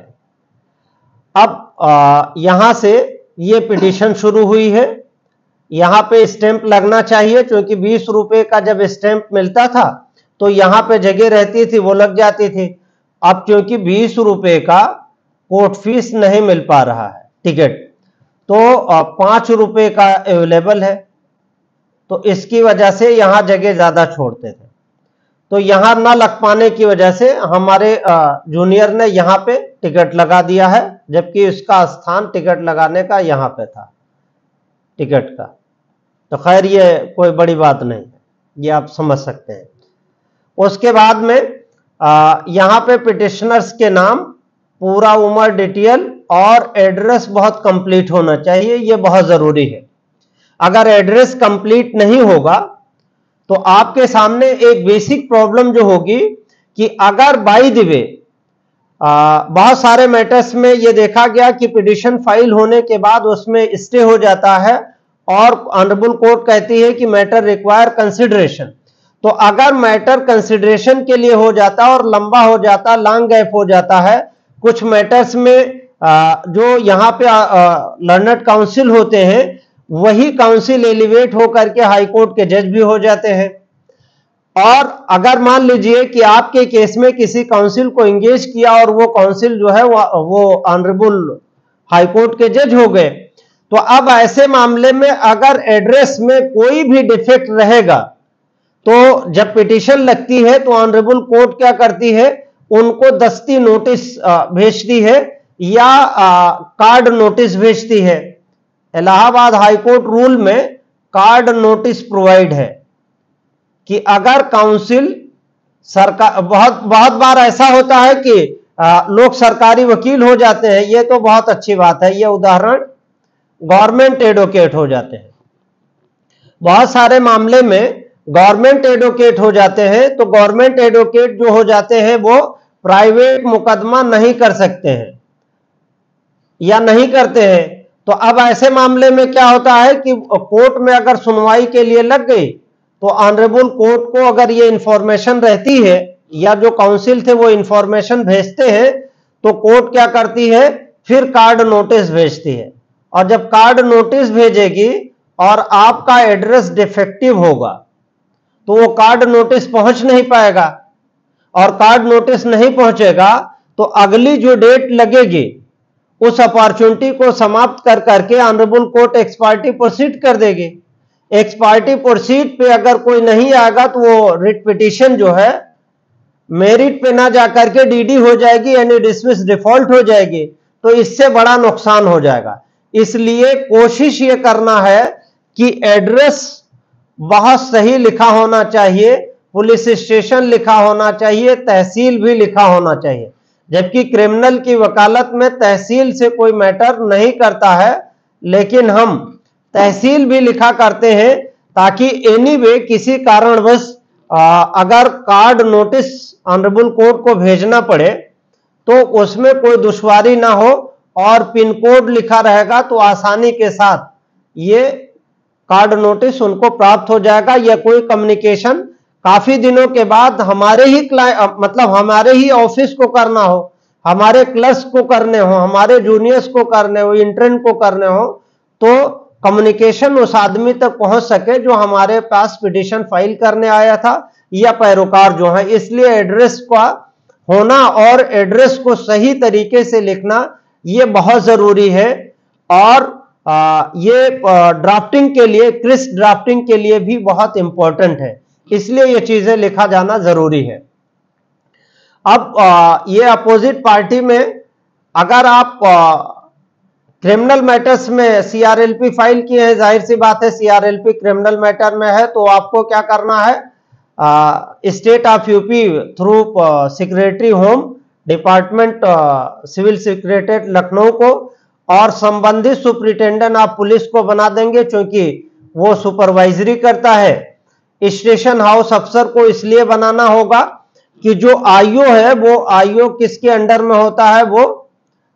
अब यहां से ये पिटीशन शुरू हुई है, यहां पे स्टैंप लगना चाहिए, क्योंकि 20 रुपए का जब स्टैंप मिलता था तो यहां पे जगह रहती थी, वो लग जाती थी। अब क्योंकि 20 रुपए का कोर्ट फीस नहीं मिल पा रहा है टिकट, तो 5 रुपए का अवेलेबल है, तो इसकी वजह से यहां जगह ज्यादा छोड़ते थे। तो यहां ना लग पाने की वजह से हमारे जूनियर ने यहां पे टिकट लगा दिया है, जबकि इसका स्थान टिकट लगाने का यहां पे था टिकट का। तो खैर ये कोई बड़ी बात नहीं है, ये आप समझ सकते हैं। उसके बाद में यहां पे पिटिशनर्स के नाम, पूरा उम्र डिटेल और एड्रेस बहुत कंप्लीट होना चाहिए, ये बहुत जरूरी है। अगर एड्रेस कंप्लीट नहीं होगा तो आपके सामने एक बेसिक प्रॉब्लम जो होगी कि अगर बाय द वे बहुत सारे मैटर्स में यह देखा गया कि पिटीशन फाइल होने के बाद उसमें स्टे हो जाता है और ऑनरेबल कोर्ट कहती है कि मैटर रिक्वायर कंसिडरेशन। तो अगर मैटर कंसिडरेशन के लिए हो जाता और लंबा हो जाता, लॉन्ग गैप हो जाता है, कुछ मैटर्स में जो यहाँ पे लर्नड काउंसिल होते हैं वही काउंसिल एलिवेट होकर के हाई कोर्ट के जज भी हो जाते हैं। और अगर मान लीजिए कि आपके केस में किसी काउंसिल को एंगेज किया और वो काउंसिल जो है वो ऑनरेबल हाई कोर्ट के जज हो गए, तो अब ऐसे मामले में अगर एड्रेस में कोई भी डिफेक्ट रहेगा तो जब पिटीशन लगती है तो ऑनरेबल कोर्ट क्या करती है, उनको दस्ती नोटिस भेजती है या कार्ड नोटिस भेजती है। इलाहाबाद हाई कोर्ट रूल में कार्ड नोटिस प्रोवाइड है कि अगर काउंसिल सरकार, बहुत बार ऐसा होता है कि लोग सरकारी वकील हो जाते हैं, ये तो बहुत अच्छी बात है, ये उदाहरण गवर्नमेंट एडवोकेट हो जाते हैं। बहुत सारे मामले में गवर्नमेंट एडवोकेट हो जाते हैं, तो गवर्नमेंट एडवोकेट जो हो जाते हैं वो प्राइवेट मुकदमा नहीं कर सकते हैं या नहीं करते हैं। तो अब ऐसे मामले में क्या होता है कि कोर्ट में अगर सुनवाई के लिए लग गई तो ऑनरेबल कोर्ट को अगर ये इंफॉर्मेशन रहती है या जो काउंसिल थे वो इंफॉर्मेशन भेजते हैं, तो कोर्ट क्या करती है, फिर कार्ड नोटिस भेजती है। और जब कार्ड नोटिस भेजेगी और आपका एड्रेस डिफेक्टिव होगा तो वो कार्ड नोटिस पहुंच नहीं पाएगा, और कार्ड नोटिस नहीं पहुंचेगा तो अगली जो डेट लगेगी उस अपॉर्चुनिटी को समाप्त कर करके honourable court ex party proceed कर देगी। एक्स पार्टी प्रोसीड पे अगर कोई नहीं आएगा तो वो रिट पिटीशन जो है मेरिट पे ना जाकर के डीडी हो जाएगी, यानी डिसमिस डिफॉल्ट हो जाएगी, तो इससे बड़ा नुकसान हो जाएगा। इसलिए कोशिश ये करना है कि एड्रेस बहुत सही लिखा होना चाहिए, पुलिस स्टेशन लिखा होना चाहिए, तहसील भी लिखा होना चाहिए। जबकि क्रिमिनल की वकालत में तहसील से कोई मैटर नहीं करता है, लेकिन हम तहसील भी लिखा करते हैं ताकि एनीवे किसी कारणवश अगर कार्ड नोटिस ऑनरेबल कोर्ट को भेजना पड़े तो उसमें कोई दुश्वारी ना हो, और पिन कोड लिखा रहेगा तो आसानी के साथ ये कार्ड नोटिस उनको प्राप्त हो जाएगा। या कोई कम्युनिकेशन काफी दिनों के बाद हमारे ही मतलब हमारे ही ऑफिस को करना हो, हमारे क्लर्क्स को करने हो, हमारे जूनियर्स को करने हो, इंटर्न को करने हो, तो कम्युनिकेशन उस आदमी तक पहुंच सके जो हमारे पास पिटीशन फाइल करने आया था या पैरोकार जो है। इसलिए एड्रेस का होना और एड्रेस को सही तरीके से लिखना ये बहुत जरूरी है, और ये ड्राफ्टिंग के लिए, क्रिस्प ड्राफ्टिंग के लिए भी बहुत इंपॉर्टेंट है, इसलिए ये चीजें लिखा जाना जरूरी है। अब ये अपोजिट पार्टी में अगर आप क्रिमिनल मैटर्स में सीआरएलपी फाइल किए हैं, जाहिर सी बात है सीआरएलपी क्रिमिनल मैटर में है, तो आपको क्या करना है, state of UP through secretary home department civil secretariat Lucknow को और संबंधित सुपरिटेंडेंट ऑफ पुलिस को बना देंगे, क्योंकि वो सुपरवाइजरी करता है। स्टेशन हाउस अफसर को इसलिए बनाना होगा कि जो आईओ है वो आईओ किसके अंडर में होता है, वो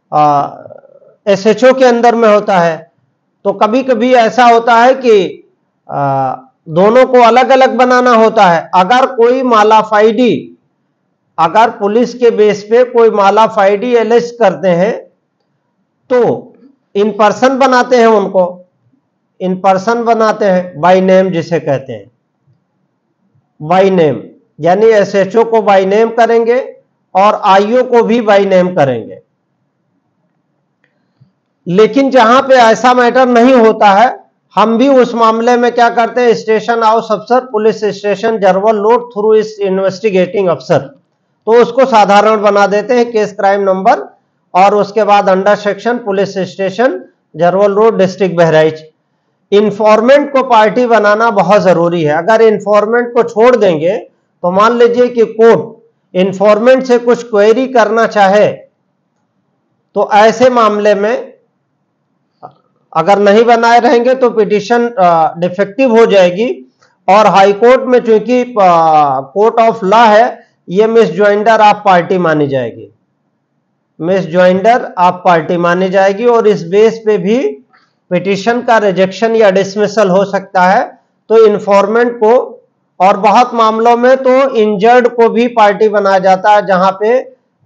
एसएचओ के अंदर में होता है। तो कभी कभी ऐसा होता है कि दोनों को अलग अलग बनाना होता है। अगर कोई मालाफाइडी, अगर पुलिस के बेस पे कोई मालाफाइडी एलिस्ट करते हैं तो इन पर्सन बनाते हैं, उनको इन पर्सन बनाते हैं, बाय नेम जिसे कहते हैं, बाय नेम, यानी एसएचओ को बाय नेम करेंगे और आईओ को भी बाय नेम करेंगे। लेकिन जहां पे ऐसा मैटर नहीं होता है, हम भी उस मामले में क्या करते हैं, स्टेशन हाउस अफसर police station Jarwal road through इस इन्वेस्टिगेटिंग अफसर, तो उसको साधारण बना देते हैं, केस क्राइम नंबर, और उसके बाद under section police station Jarwal road district Bahraich. Informant को पार्टी बनाना बहुत जरूरी है। अगर इंफॉर्मेंट को छोड़ देंगे तो मान लीजिए कि कोर्ट इंफॉर्मेंट से कुछ क्वेरी करना चाहे, तो ऐसे मामले में अगर नहीं बनाए रहेंगे तो पिटीशन डिफेक्टिव हो जाएगी, और हाई कोर्ट में चूंकि कोर्ट ऑफ लॉ है, ये मिस ज्वाइंडर ऑफ पार्टी मानी जाएगी, मिस ज्वाइंडर ऑफ पार्टी मानी जाएगी, और इस बेस पे भी पिटीशन का रिजेक्शन या डिसमिसल हो सकता है। तो इन्फॉर्मेंट को और बहुत मामलों में तो इंजर्ड को भी पार्टी बनाया जाता है, जहां पे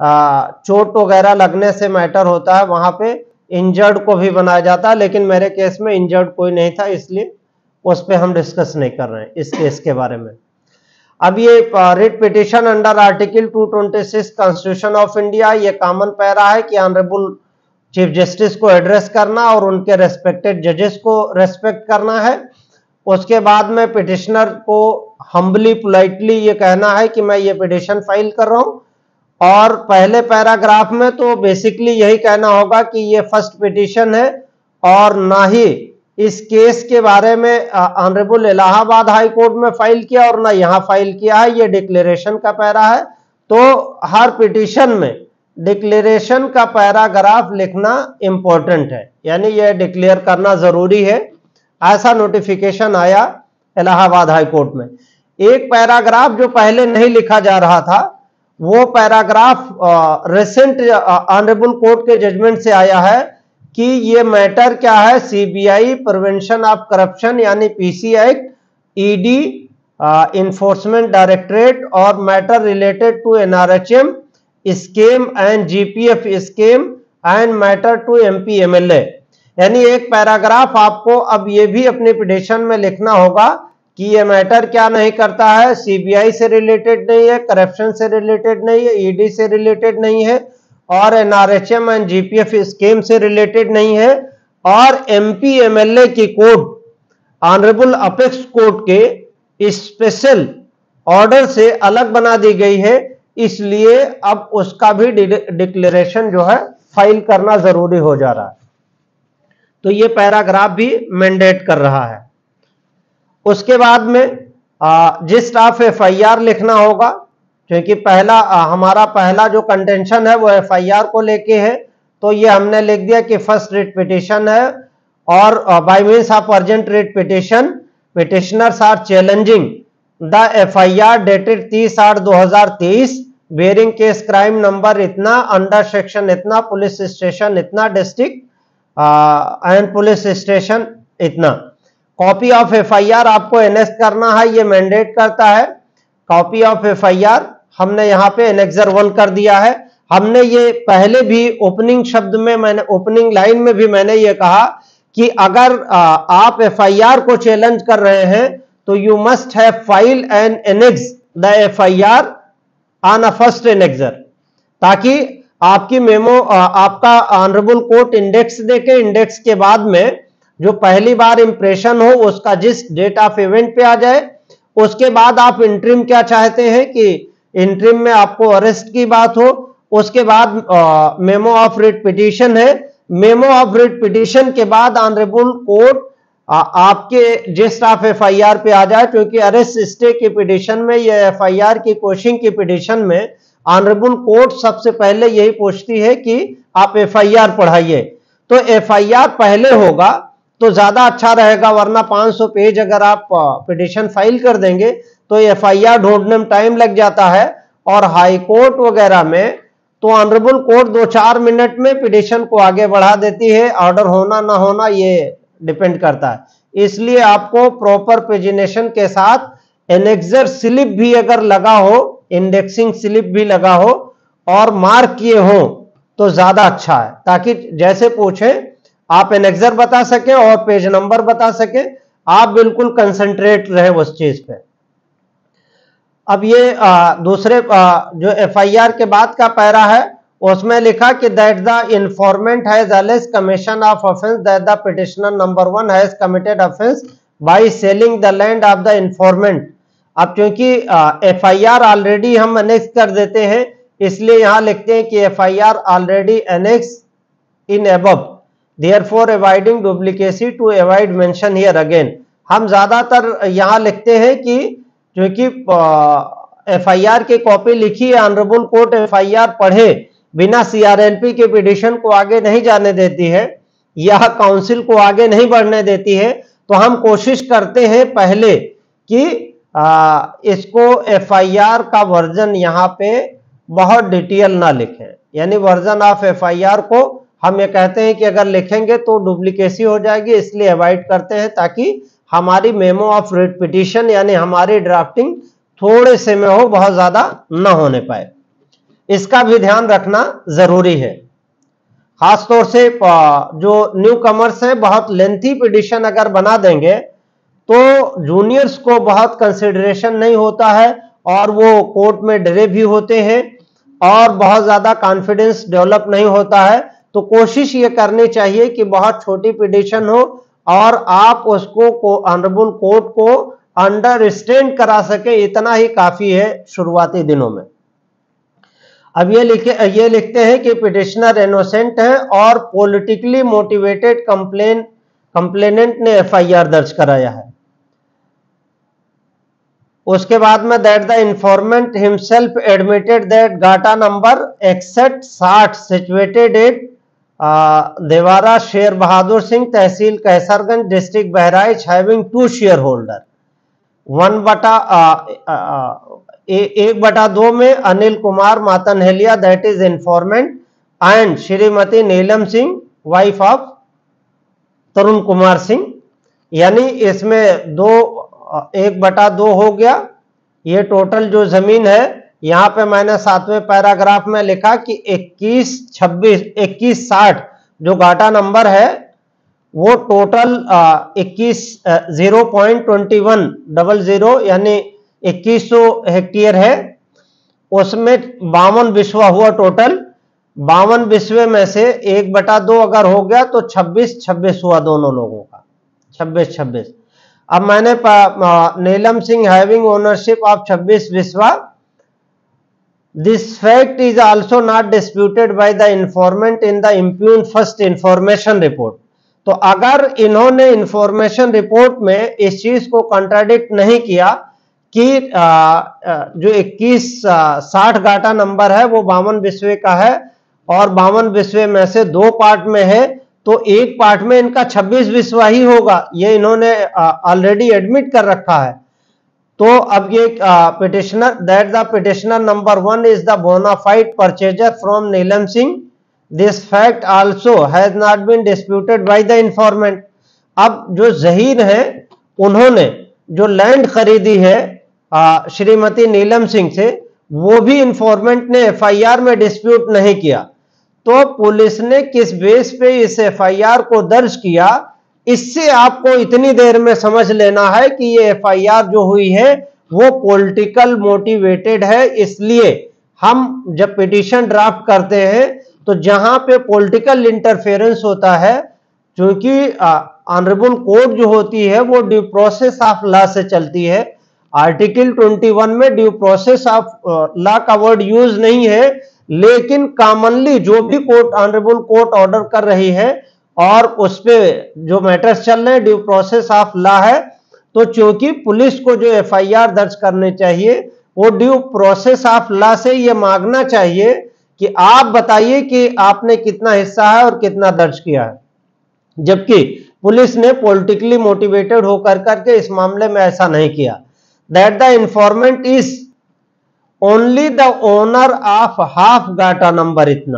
चोट वगैरह लगने से मैटर होता है, वहां पे इंजर्ड को भी बनाया जाता है। लेकिन मेरे केस में इंजर्ड कोई नहीं था, इसलिए उस पर हम डिस्कस नहीं कर रहे हैं इस केस के बारे में। अब ये writ petition under article 226 constitution of India, ये कॉमन पैरा है कि ऑनरेबल चीफ जस्टिस को एड्रेस करना और उनके रेस्पेक्टेड जजेस को रेस्पेक्ट करना है। उसके बाद में पिटिशनर को हम्बली पोलाइटली ये कहना है कि मैं ये पिटिशन फाइल कर रहा हूं, और पहले पैराग्राफ में तो बेसिकली यही कहना होगा कि ये फर्स्ट पिटिशन है और ना ही इस केस के बारे में ऑनरेबल इलाहाबाद हाई कोर्ट में फाइल किया और ना यहां फाइल किया है, ये डिक्लेरेशन का पैरा है। तो हर पिटिशन में डिक्लेरेशन का पैराग्राफ लिखना इंपॉर्टेंट है, यानी यह डिक्लेयर करना जरूरी है। ऐसा नोटिफिकेशन आया इलाहाबाद हाई कोर्ट में। एक पैराग्राफ जो पहले नहीं लिखा जा रहा था, वो पैराग्राफ रिसेंट ऑनरेबल कोर्ट के जजमेंट से आया है कि ये मैटर क्या है, सीबीआई प्रिवेंशन ऑफ करप्शन यानी PC act, ED enforcement directorate और matter related to NRHM scheme and GPF scheme and matter to MP MLA. यानी एक पैराग्राफ आपको अब ये भी अपने पिटिशन में लिखना होगा कि ये मैटर क्या नहीं करता है, सीबीआई से रिलेटेड नहीं है, करप्शन से रिलेटेड नहीं है, ईडी से रिलेटेड नहीं है, और एनआरएचएम एंड जीपीएफ स्कीम से रिलेटेड नहीं है, और एमपी एमएलए की कोर्ट ऑनरेबल अपेक्स कोर्ट के स्पेशल ऑर्डर से अलग बना दी गई है, इसलिए अब उसका भी डिक्लेरेशन जो है फाइल करना जरूरी हो जा रहा है। तो ये पैराग्राफ भी मैंडेट कर रहा है। उसके बाद में जिस्ट ऑफ एफआईआर लिखना होगा, क्योंकि हमारा पहला जो कंटेंशन है वो एफआईआर को लेके है। तो ये हमने लिख दिया कि फर्स्ट रिट पिटिशन है, और by means of urgent writ petition petitioners are challenging the FIR dated 30/8/2023 bearing case crime number इतना, अंडर सेक्शन इतना, पुलिस स्टेशन इतना, डिस्ट्रिक्ट एंड पुलिस स्टेशन इतना। कॉपी ऑफ एफआईआर आपको एनेक्स करना है, ये मैंडेट करता है। कॉपी ऑफ एफआईआर हमने यहाँ पे एनेक्सर 1 कर दिया है। हमने ये पहले भी ओपनिंग शब्द में ओपनिंग लाइन में भी मैंने ये कहा कि अगर आप एफआईआर को चैलेंज कर रहे हैं तो you must have file and annex the FIR on a first annexure, ताकि आपकी मेमो आपका ऑनरेबल कोर्ट इंडेक्स देके, इंडेक्स के बाद में जो पहली बार इंप्रेशन हो उसका जिस डेट ऑफ इवेंट पे आ जाए। उसके बाद आप इंट्रीम क्या चाहते हैं कि इंट्रीम में आपको अरेस्ट की बात हो। उसके बाद मेमो ऑफ रिट पिटीशन है, मेमो ऑफ रिट पिटीशन के बाद ऑनरेबल कोर्ट आपके जिस्ट ऑफ एफआईआर पे आ जाए, क्योंकि अरेस्ट स्टे की पिटीशन में या एफआईआर की कोशिंग की पिटीशन में ऑनरेबल कोर्ट सबसे पहले यही पूछती है कि आप एफआईआर पढ़ाइए। तो एफआईआर पहले होगा तो ज्यादा अच्छा रहेगा, वरना 500 पेज अगर आप पिटीशन फाइल कर देंगे तो एफआईआर ढूंढने में टाइम लग जाता है। और हाई कोर्ट वगैरह में तो ऑनरेबल कोर्ट 2-4 मिनट में पिटीशन को आगे बढ़ा देती है, ऑर्डर होना ना होना ये डिपेंड करता है। इसलिए आपको प्रॉपर पेजिनेशन के साथ एनेक्सर स्लिप भी अगर लगा हो, इंडेक्सिंग स्लिप भी लगा हो और मार्क किए हो तो ज्यादा अच्छा है, ताकि जैसे पूछे आप एनेक्सर बता सके और पेज नंबर बता सके, आप बिल्कुल कंसंट्रेट रहे उस चीज पे। अब ये दूसरे जो एफआईआर के बाद का पैरा है उसमें लिखा कि that the informant has alleged commission of offence that the petitioner number 1 has committed offence by selling the land of the informant. अब क्योंकि एफआईआर ऑलरेडी हम अनेक्स कर देते हैं, इसलिए यहां लिखते हैं कि FIR already annex in above, therefore avoiding duplicacy to avoid mention here again. हम ज्यादातर यहां लिखते हैं कि क्योंकि एफआईआर की कॉपी लिखी है, ऑनरेबल कोर्ट एफआईआर पढ़े बिना सीआरएलपी के पिटीशन को आगे नहीं जाने देती है या काउंसिल को आगे नहीं बढ़ने देती है, तो हम कोशिश करते हैं पहले कि इसको एफआईआर का वर्जन यहाँ पे बहुत डिटेल ना लिखें। यानी वर्जन ऑफ एफआईआर को हम ये कहते हैं कि अगर लिखेंगे तो डुप्लीकेसी हो जाएगी, इसलिए अवॉइड करते हैं ताकि हमारी मेमो ऑफ रिट पिटीशन यानी हमारी ड्राफ्टिंग थोड़े से में हो, बहुत ज्यादा न होने पाए। इसका भी ध्यान रखना जरूरी है। खासतौर से जो न्यू कमर्स हैं, बहुत लेंथी पिटीशन अगर बना देंगे तो जूनियर्स को बहुत कंसिडरेशन नहीं होता है और वो कोर्ट में डरे भी होते हैं और बहुत ज्यादा कॉन्फिडेंस डेवलप नहीं होता है। तो कोशिश ये करनी चाहिए कि बहुत छोटी पिटीशन हो और आप उसको ऑनरेबल कोर्ट को अंडरस्टैंड करा सके, इतना ही काफी है शुरुआती दिनों में। अब ये लिखते हैं कि पिटिशनर इनोसेंट है और पॉलिटिकली मोटिवेटेड कंप्लेनेंट ने एफआईआर दर्ज कराया है। उसके बाद में that the informant himself admitted that गाटा number 6160 situated at Dewara Sher Bahadur Singh tehsil Kaisarganj district Bahraich having 2 share holder 1/2 में Anil Kumar Matanhelia that is informant and Shrimati Neelam Singh wife of Tarun Kumar Singh, यानी इसमें 1/2 हो गया। ये टोटल जो जमीन है, यहां पे मैंने 7वें पैराग्राफ में लिखा कि 2160 जो गाटा नंबर है वो टोटल 0.2100 यानी 2100 हेक्टेयर है। उसमें 52 बिस्वा हुआ टोटल। 52 बिस्वे में से 1/2 अगर हो गया तो 26 हुआ दोनों लोगों का, 26। अब मैंने Neelam Singh having ownership of 26 biswa. This fact is also not disputed by the informant in the impugned first information report. तो अगर इन्होंने इंफॉर्मेशन रिपोर्ट में इस चीज को कंट्राडिक्ट नहीं किया कि जो 2160 गाटा नंबर है वो 52 बिस्वे का है और 52 बिस्वे में से 2 पार्ट में है, तो एक पार्ट में इनका 26 बिस्वा ही होगा, ये इन्होंने ऑलरेडी एडमिट कर रखा है। तो अब ये petitioner that the petitioner number 1 is the bona fide purchaser from Neelam Singh. This fact also has not been disputed by the informant. अब जो जहीर है उन्होंने जो लैंड खरीदी है श्रीमती नीलम सिंह से, वो भी इन्फॉर्मेंट ने एफआईआर में डिस्प्यूट नहीं किया। तो पुलिस ने किस बेस पे इस एफआईआर को दर्ज किया, इससे आपको इतनी देर में समझ लेना है कि ये एफआईआर जो हुई है वो पॉलिटिकल मोटिवेटेड है। इसलिए हम जब पिटीशन ड्राफ्ट करते हैं तो जहां पे पॉलिटिकल इंटरफेरेंस होता है, क्योंकि ऑनरेबल कोर्ट जो होती है वो ड्यू प्रोसेस ऑफ लॉ से चलती है। आर्टिकल 21 में ड्यू प्रोसेस ऑफ लॉ का वर्ड यूज नहीं है, लेकिन कॉमनली जो भी कोर्ट ऑनरेबल कोर्ट ऑर्डर कर रही है और उस पे जो मैटर्स चल रहे हैं ड्यू प्रोसेस ऑफ लॉ है। तो क्योंकि पुलिस को जो एफआईआर दर्ज करने चाहिए वो ड्यू प्रोसेस ऑफ लॉ से ये मांगना चाहिए कि आप बताइए कि आपने कितना हिस्सा है और कितना दर्ज किया है, जबकि पुलिस ने पॉलिटिकली मोटिवेटेड होकर करके इस मामले में ऐसा नहीं किया। That the informant is only the owner of half गाटा नंबर, इतना।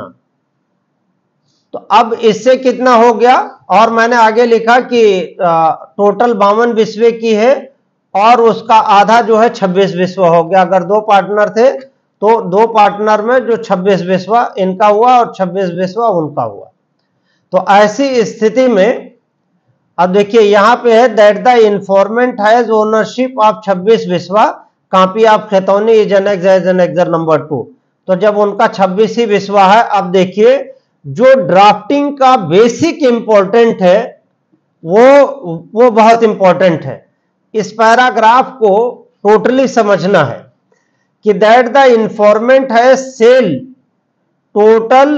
तो अब इससे कितना हो गया, और मैंने आगे लिखा कि टोटल 52 बिस्वे की है और उसका आधा जो है 26 बिस्वा हो गया। अगर 2 पार्टनर थे तो 2 पार्टनर में जो 26 बिस्वा इनका हुआ और 26 बिस्वा उनका हुआ। तो ऐसी स्थिति में अब देखिए यहां पे है that the informant has ownership of 26 biswa, copy of khatauni is annexure number 2। तो जब उनका 26 ही बिस्वा है, अब देखिए जो ड्राफ्टिंग का बेसिक इंपॉर्टेंट है वो बहुत इंपॉर्टेंट है। इस पैराग्राफ को टोटली समझना है कि दैट द इन्फॉर्मेंट है sell total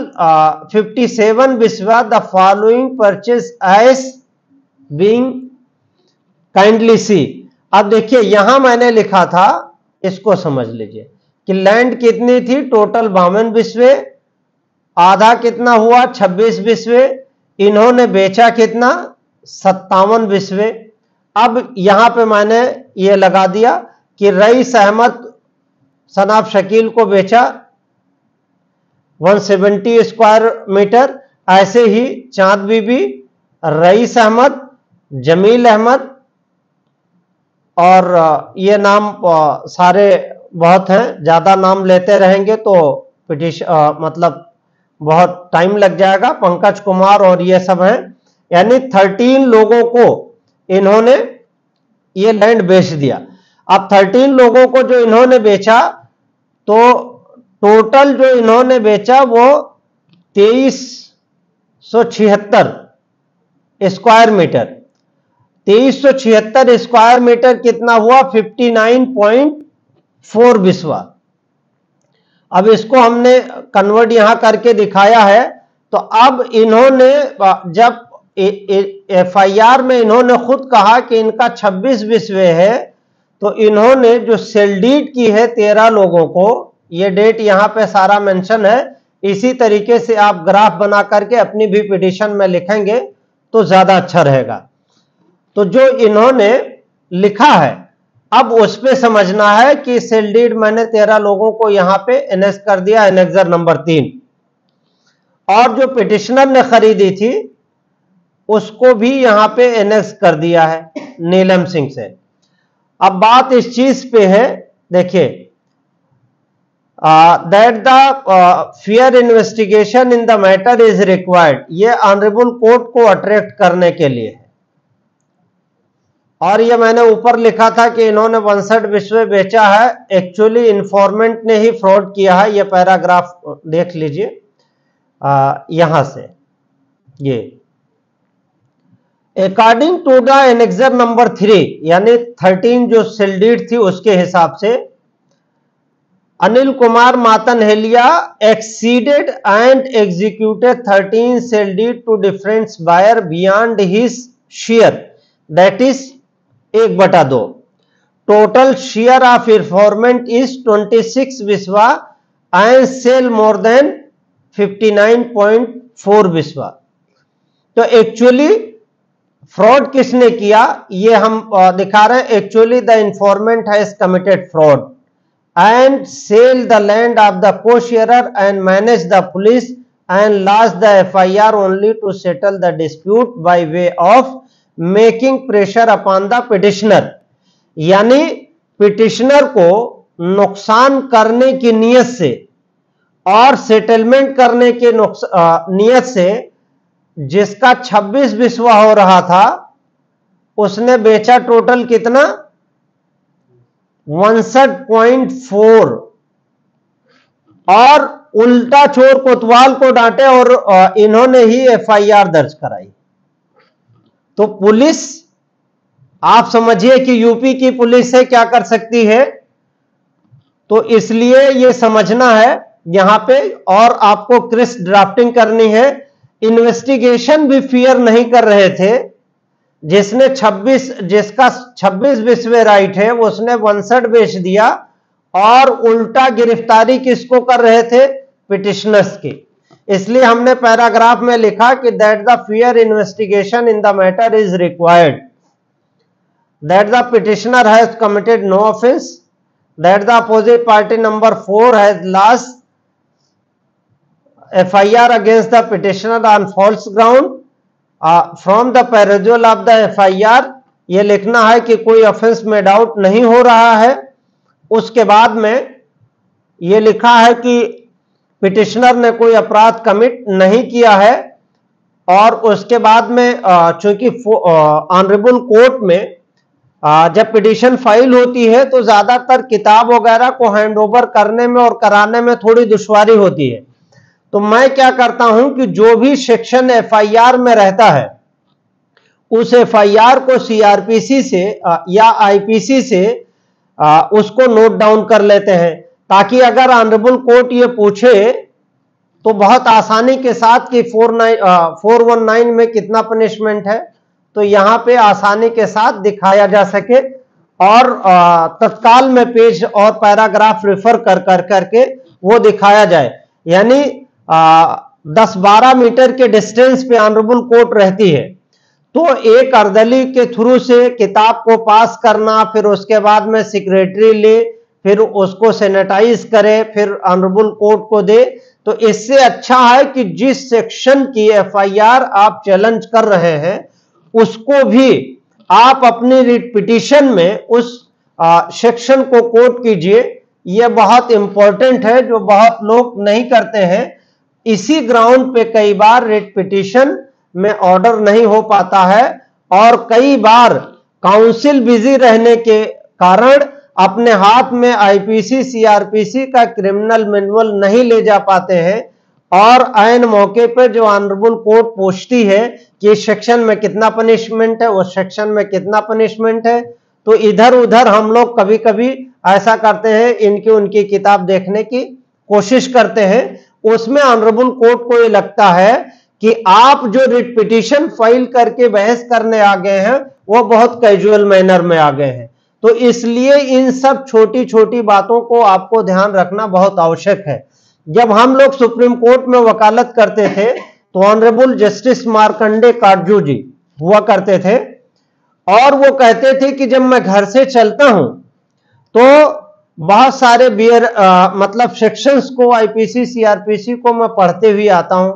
57 biswa the following purchase as being kindly see. अब देखिए यहां मैंने लिखा था, इसको समझ लीजिए कि लैंड कितनी थी, टोटल 52 बिस्वे, आधा कितना हुआ 26 बिस्वे, इन्होंने बेचा कितना 57 बिस्वे। अब यहां पे मैंने ये लगा दिया कि रईस अहमद सनाब शकील को बेचा 170 स्क्वायर मीटर, ऐसे ही चांद बीबी, रईस अहमद, जमील अहमद और ये नाम सारे बहुत हैं, ज्यादा नाम लेते रहेंगे तो पिटिशन मतलब बहुत टाइम लग जाएगा। पंकज कुमार और ये सब हैं, यानी 13 लोगों को इन्होंने ये लैंड बेच दिया। अब 13 लोगों को जो इन्होंने बेचा, तो टोटल जो इन्होंने बेचा वो 2376 स्क्वायर मीटर। 2376 स्क्वायर मीटर कितना हुआ? 59.4 बिस्वा। अब इसको हमने कन्वर्ट यहां करके दिखाया है। तो अब इन्होंने जब एफआईआर में इन्होंने खुद कहा कि इनका 26 बिस्वे है, तो इन्होंने जो सेल डीड की है 13 लोगों को, ये डेट यहां पे सारा मेंशन है। इसी तरीके से आप ग्राफ बना करके अपनी भी पिटीशन में लिखेंगे तो ज्यादा अच्छा रहेगा। तो जो इन्होंने लिखा है, अब उस पे समझना है कि सेल डीड मैंने 13 लोगों को यहां पे एनेक्स कर दिया, एनेक्सर नंबर 3। और जो पिटिशनर ने खरीदी थी उसको भी यहां पे एनेक्स कर दिया है नीलम सिंह से। अब बात इस चीज पे है, देखिए, that the fair investigation in the matter is required, ये ऑनरेबल कोर्ट को अट्रैक्ट करने के लिए है। और ये मैंने ऊपर लिखा था कि इन्होंने 62 बिस्वे बेचा है, एक्चुअली इन्फॉर्मेंट ने ही फ्रॉड किया है। ये पैराग्राफ देख लीजिए यहां से, ये according to the annexure number 3, यानी 13 जो सेल डीड थी उसके हिसाब से, Anil Kumar Matanhelia exceeded and executed 13 sale deed to different buyer beyond his share, that is 1/2। Total share of informant is 26 Biswa and sale more than 59.4 biswa. तो एक्चुअली फ्रॉड किसने किया ये हम दिखा रहे हैं। Actually the informant has committed fraud and sell the land of the co-sharer and manage the police and lodge the FIR only to settle the dispute by way of making pressure upon the petitioner। यानी पिटिशनर को नुकसान करने की नीयत से और सेटलमेंट करने के नीयत से, जिसका 26 बिस्वा हो रहा था, उसने बेचा टोटल कितना? 59.4। और उल्टा चोर कोतवाल को डांटे और इन्होंने ही एफआईआर दर्ज कराई। तो पुलिस, आप समझिए कि यूपी की पुलिस है क्या कर सकती है। तो इसलिए यह समझना है यहां पे, और आपको क्रिस्प ड्राफ्टिंग करनी है। इन्वेस्टिगेशन भी फियर नहीं कर रहे थे। जिसका 26 बिस्वे राइट है उसने 62 बेच दिया, और उल्टा गिरफ्तारी किसको कर रहे थे? पिटिशनर्स की। इसलिए हमने पैराग्राफ में लिखा कि that the fair investigation in the matter is required, that the petitioner has committed no offence, that the opposite party number 4 has lost FIR against the petitioner on false ground from the perusal of the FIR। ये लिखना है कि कोई ऑफेंस में डाउट नहीं हो रहा है। उसके बाद में ये लिखा है कि पिटिशनर ने कोई अपराध कमिट नहीं किया है। और उसके बाद में चूंकि ऑनरेबल कोर्ट में जब पिटिशन फाइल होती है तो ज्यादातर किताब वगैरह को हैंडओवर करने में और कराने में थोड़ी दुश्वारी होती है। तो मैं क्या करता हूं कि जो भी सेक्शन एफआईआर में रहता है उस एफआईआर को सीआरपीसी से या आईपीसी से उसको नोट डाउन कर लेते हैं, ताकि अगर ऑनरेबल कोर्ट ये पूछे तो बहुत आसानी के साथ कि 419 में कितना पनिशमेंट है, तो यहां पे आसानी के साथ दिखाया जा सके और तत्काल में पेज और पैराग्राफ रेफर कर करके वो दिखाया जाए। यानी 10-12 मीटर के डिस्टेंस पे ऑनरेबल कोर्ट रहती है, तो एक अर्दली के थ्रू से किताब को पास करना, फिर उसके बाद में सेक्रेटरी ले, फिर उसको सैनिटाइज करे, फिर ऑनरेबल कोर्ट को दे। तो इससे अच्छा है कि जिस सेक्शन की एफआईआर आप चैलेंज कर रहे हैं उसको भी आप अपनी रिट पिटीशन में उस सेक्शन को कोट कीजिए। यह बहुत इंपॉर्टेंट है, जो बहुत लोग नहीं करते हैं। इसी ग्राउंड पे कई बार रिट पिटीशन में ऑर्डर नहीं हो पाता है, और कई बार काउंसिल बिजी रहने के कारण अपने हाथ में आईपीसी सीआरपीसी का क्रिमिनल मैनुअल नहीं ले जा पाते हैं, और ऐन मौके पर जो ऑनरेबल कोर्ट पूछती है कि इस सेक्शन में कितना पनिशमेंट है, उस सेक्शन में कितना पनिशमेंट है, तो इधर उधर हम लोग कभी कभी ऐसा करते हैं, इनकी उनकी किताब देखने की कोशिश करते हैं। उसमें ऑनरेबल कोर्ट को ये लगता है कि आप जो रिट पिटीशन फाइल करके बहस करने आ गए हैं वो बहुत कैजुअल मैनर में आ गए हैं। तो इसलिए इन सब छोटी छोटी बातों को आपको ध्यान रखना बहुत आवश्यक है। जब हम लोग सुप्रीम कोर्ट में वकालत करते थे तो ऑनरेबल जस्टिस मार्कंडे काटजू जी हुआ करते थे, और वो कहते थे कि जब मैं घर से चलता हूं तो बहुत सारे मतलब सेक्शंस को, आईपीसी सीआरपीसी को मैं पढ़ते हुए आता हूं,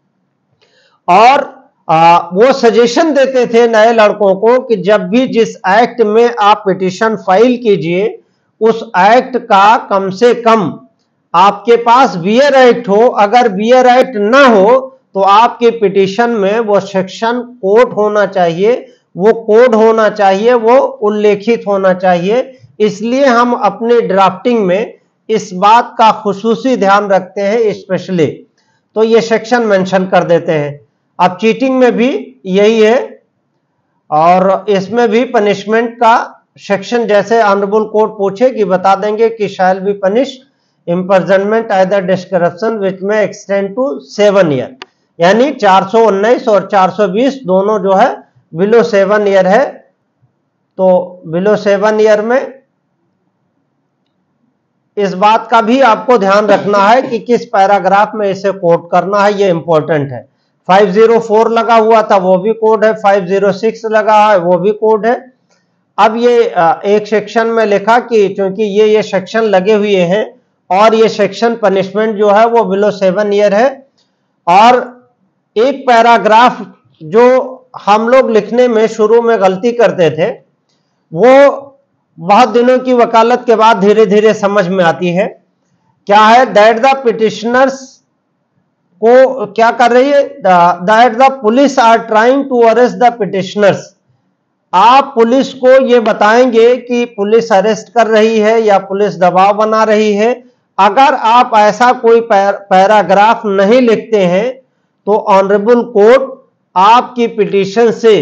और वो सजेशन देते थे नए लड़कों को कि जब भी जिस एक्ट में आप पिटीशन फाइल कीजिए उस एक्ट का कम से कम आपके पास बियर एक्ट हो। अगर बियर एक्ट ना हो तो आपके पिटीशन में वो सेक्शन कोट होना चाहिए, वो कोड होना चाहिए, वो उल्लेखित होना चाहिए। इसलिए हम अपने ड्राफ्टिंग में इस बात का खुसूसी ध्यान रखते हैं, स्पेशली तो ये सेक्शन मेंशन कर देते हैं। अब चीटिंग में भी यही है, और इसमें भी पनिशमेंट का सेक्शन जैसे ऑनरेबल कोर्ट पूछे कि बता देंगे कि shall be punish imprisonment either description which may extend to 7 year, यानी 419 और 420 दोनों जो है बिलो 7 ईयर है। तो बिलो 7 ईयर में इस बात का भी आपको ध्यान रखना है कि किस पैराग्राफ में इसे कोट करना है, ये इंपॉर्टेंट है। 504 लगा हुआ था वो भी कोड है, 506 लगा है वो भी कोड है। अब ये एक सेक्शन में लिखा कि क्योंकि ये सेक्शन लगे हुए हैं और ये सेक्शन पनिशमेंट जो है वो बिलो 7 ईयर है, और एक पैराग्राफ जो हम लोग लिखने में शुरू में गलती करते थे वो बहुत दिनों की वकालत के बाद धीरे धीरे समझ में आती है। क्या है, दैट द पिटिशनर्स को क्या कर रही है, that the police are trying to arrest the petitioners. आप पुलिस को ये बताएंगे कि पुलिस अरेस्ट कर रही है या पुलिस दबाव बना रही है। अगर आप ऐसा कोई पैराग्राफ नहीं लिखते हैं तो ऑनरेबल कोर्ट आपकी पिटीशन से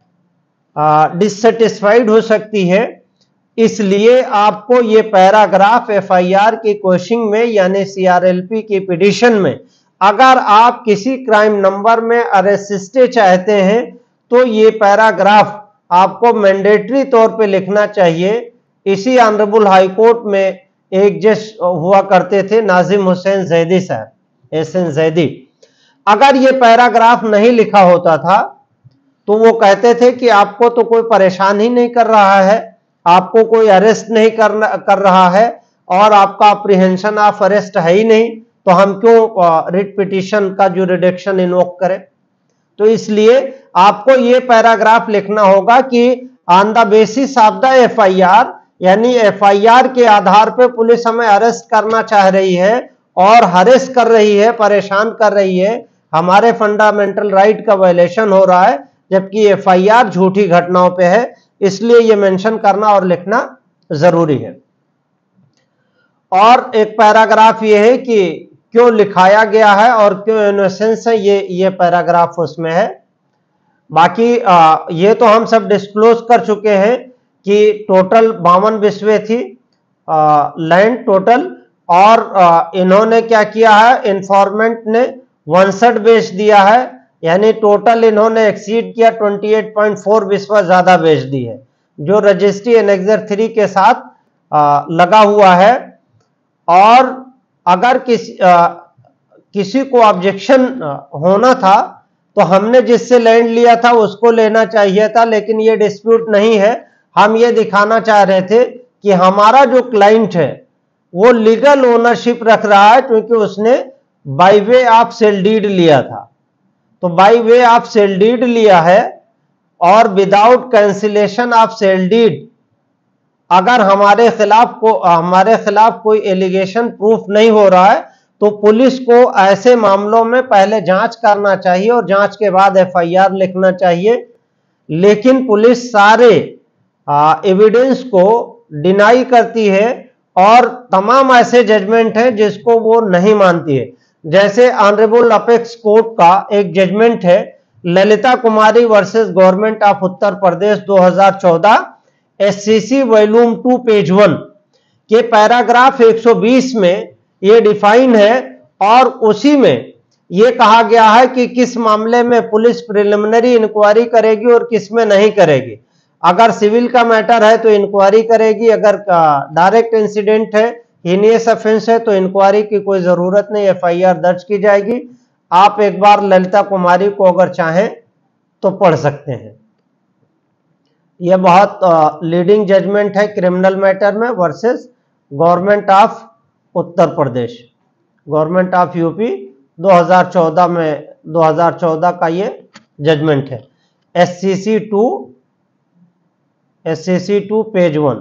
डिससेटिस्फाइड हो सकती है। इसलिए आपको ये पैराग्राफ एफआईआर की क्वेश्चनिंग में यानी सीआरएलपी की पिटीशन में अगर आप किसी क्राइम नंबर में अरेस्टे चाहते हैं तो ये पैराग्राफ आपको मैंडेटरी तौर पे लिखना चाहिए। इसी ऑनरेबल हाई कोर्ट में एक जज हुआ करते थे नाजिम हुसैन जैदी साहब, एसएन जैदी। अगर ये पैराग्राफ नहीं लिखा होता था तो वो कहते थे कि आपको तो कोई परेशान ही नहीं कर रहा है, आपको कोई अरेस्ट नहीं कर रहा है और आपका अप्रीहेंशन ऑफ अरेस्ट है ही नहीं, तो हम क्यों रिट पिटीशन का जुरिडिक्शन इन्वोक करें। तो इसलिए आपको ये पैराग्राफ लिखना होगा कि on the basis of the FIR, यानी एफआईआर के आधार पे पुलिस हमें अरेस्ट करना चाह रही है और हरेस कर रही है, परेशान कर रही है, हमारे फंडामेंटल राइट का वायलेशन हो रहा है, जबकि एफआईआर झूठी घटनाओं पे है। इसलिए ये मेंशन करना और लिखना जरूरी है। और एक पैराग्राफ ये है कि क्यों लिखाया गया है और क्यों इनोसेंस है, ये पैराग्राफ उसमें है। बाकी ये तो हम सब डिस्क्लोज कर चुके हैं कि टोटल 52 बिस्वे थी लैंड टोटल, और इन्होंने क्या किया है, इन्फॉर्मेंट ने 62 बेच दिया है, यानी टोटल इन्होंने एक्सीड किया 28.4 बिस्वा ज्यादा बेच दी है, जो रजिस्ट्री एनेक्सर 3 के साथ लगा हुआ है। और अगर किसी को ऑब्जेक्शन होना था तो हमने जिससे लैंड लिया था उसको लेना चाहिए था, लेकिन ये डिस्प्यूट नहीं है। हम ये दिखाना चाह रहे थे कि हमारा जो क्लाइंट है वो लीगल ओनरशिप रख रहा है, क्योंकि उसने by way of sale deed लिया था। तो by way of sale deed लिया है और without cancellation of sale deed अगर हमारे खिलाफ कोई एलिगेशन प्रूफ नहीं हो रहा है तो पुलिस को ऐसे मामलों में पहले जांच करना चाहिए और जांच के बाद एफआईआर लिखना चाहिए। लेकिन पुलिस सारे एविडेंस को डिनाई करती है और तमाम ऐसे जजमेंट हैं जिसको वो नहीं मानती है। जैसे ऑनरेबल अपेक्स कोर्ट का एक जजमेंट है Lalita Kumari versus government of Uttar Pradesh 2014 SCC volume 2 page 1 के पैराग्राफ 120 में ये डिफाइन है और उसी में ये कहा गया है कि किस मामले में पुलिस प्रिलिमिनरी इंक्वायरी करेगी और किस में नहीं करेगी। अगर सिविल का मैटर है तो इंक्वायरी करेगी, अगर डायरेक्ट इंसिडेंट है, हीनियस ऑफेंस है तो इंक्वायरी की कोई जरूरत नहीं, एफआईआर दर्ज की जाएगी। आप एक बार ललिता कुमारी को अगर चाहें तो पढ़ सकते हैं। यह बहुत लीडिंग जजमेंट है क्रिमिनल मैटर में versus government of Uttar Pradesh, government of UP 2014 का ये जजमेंट है। SCC 2 page 1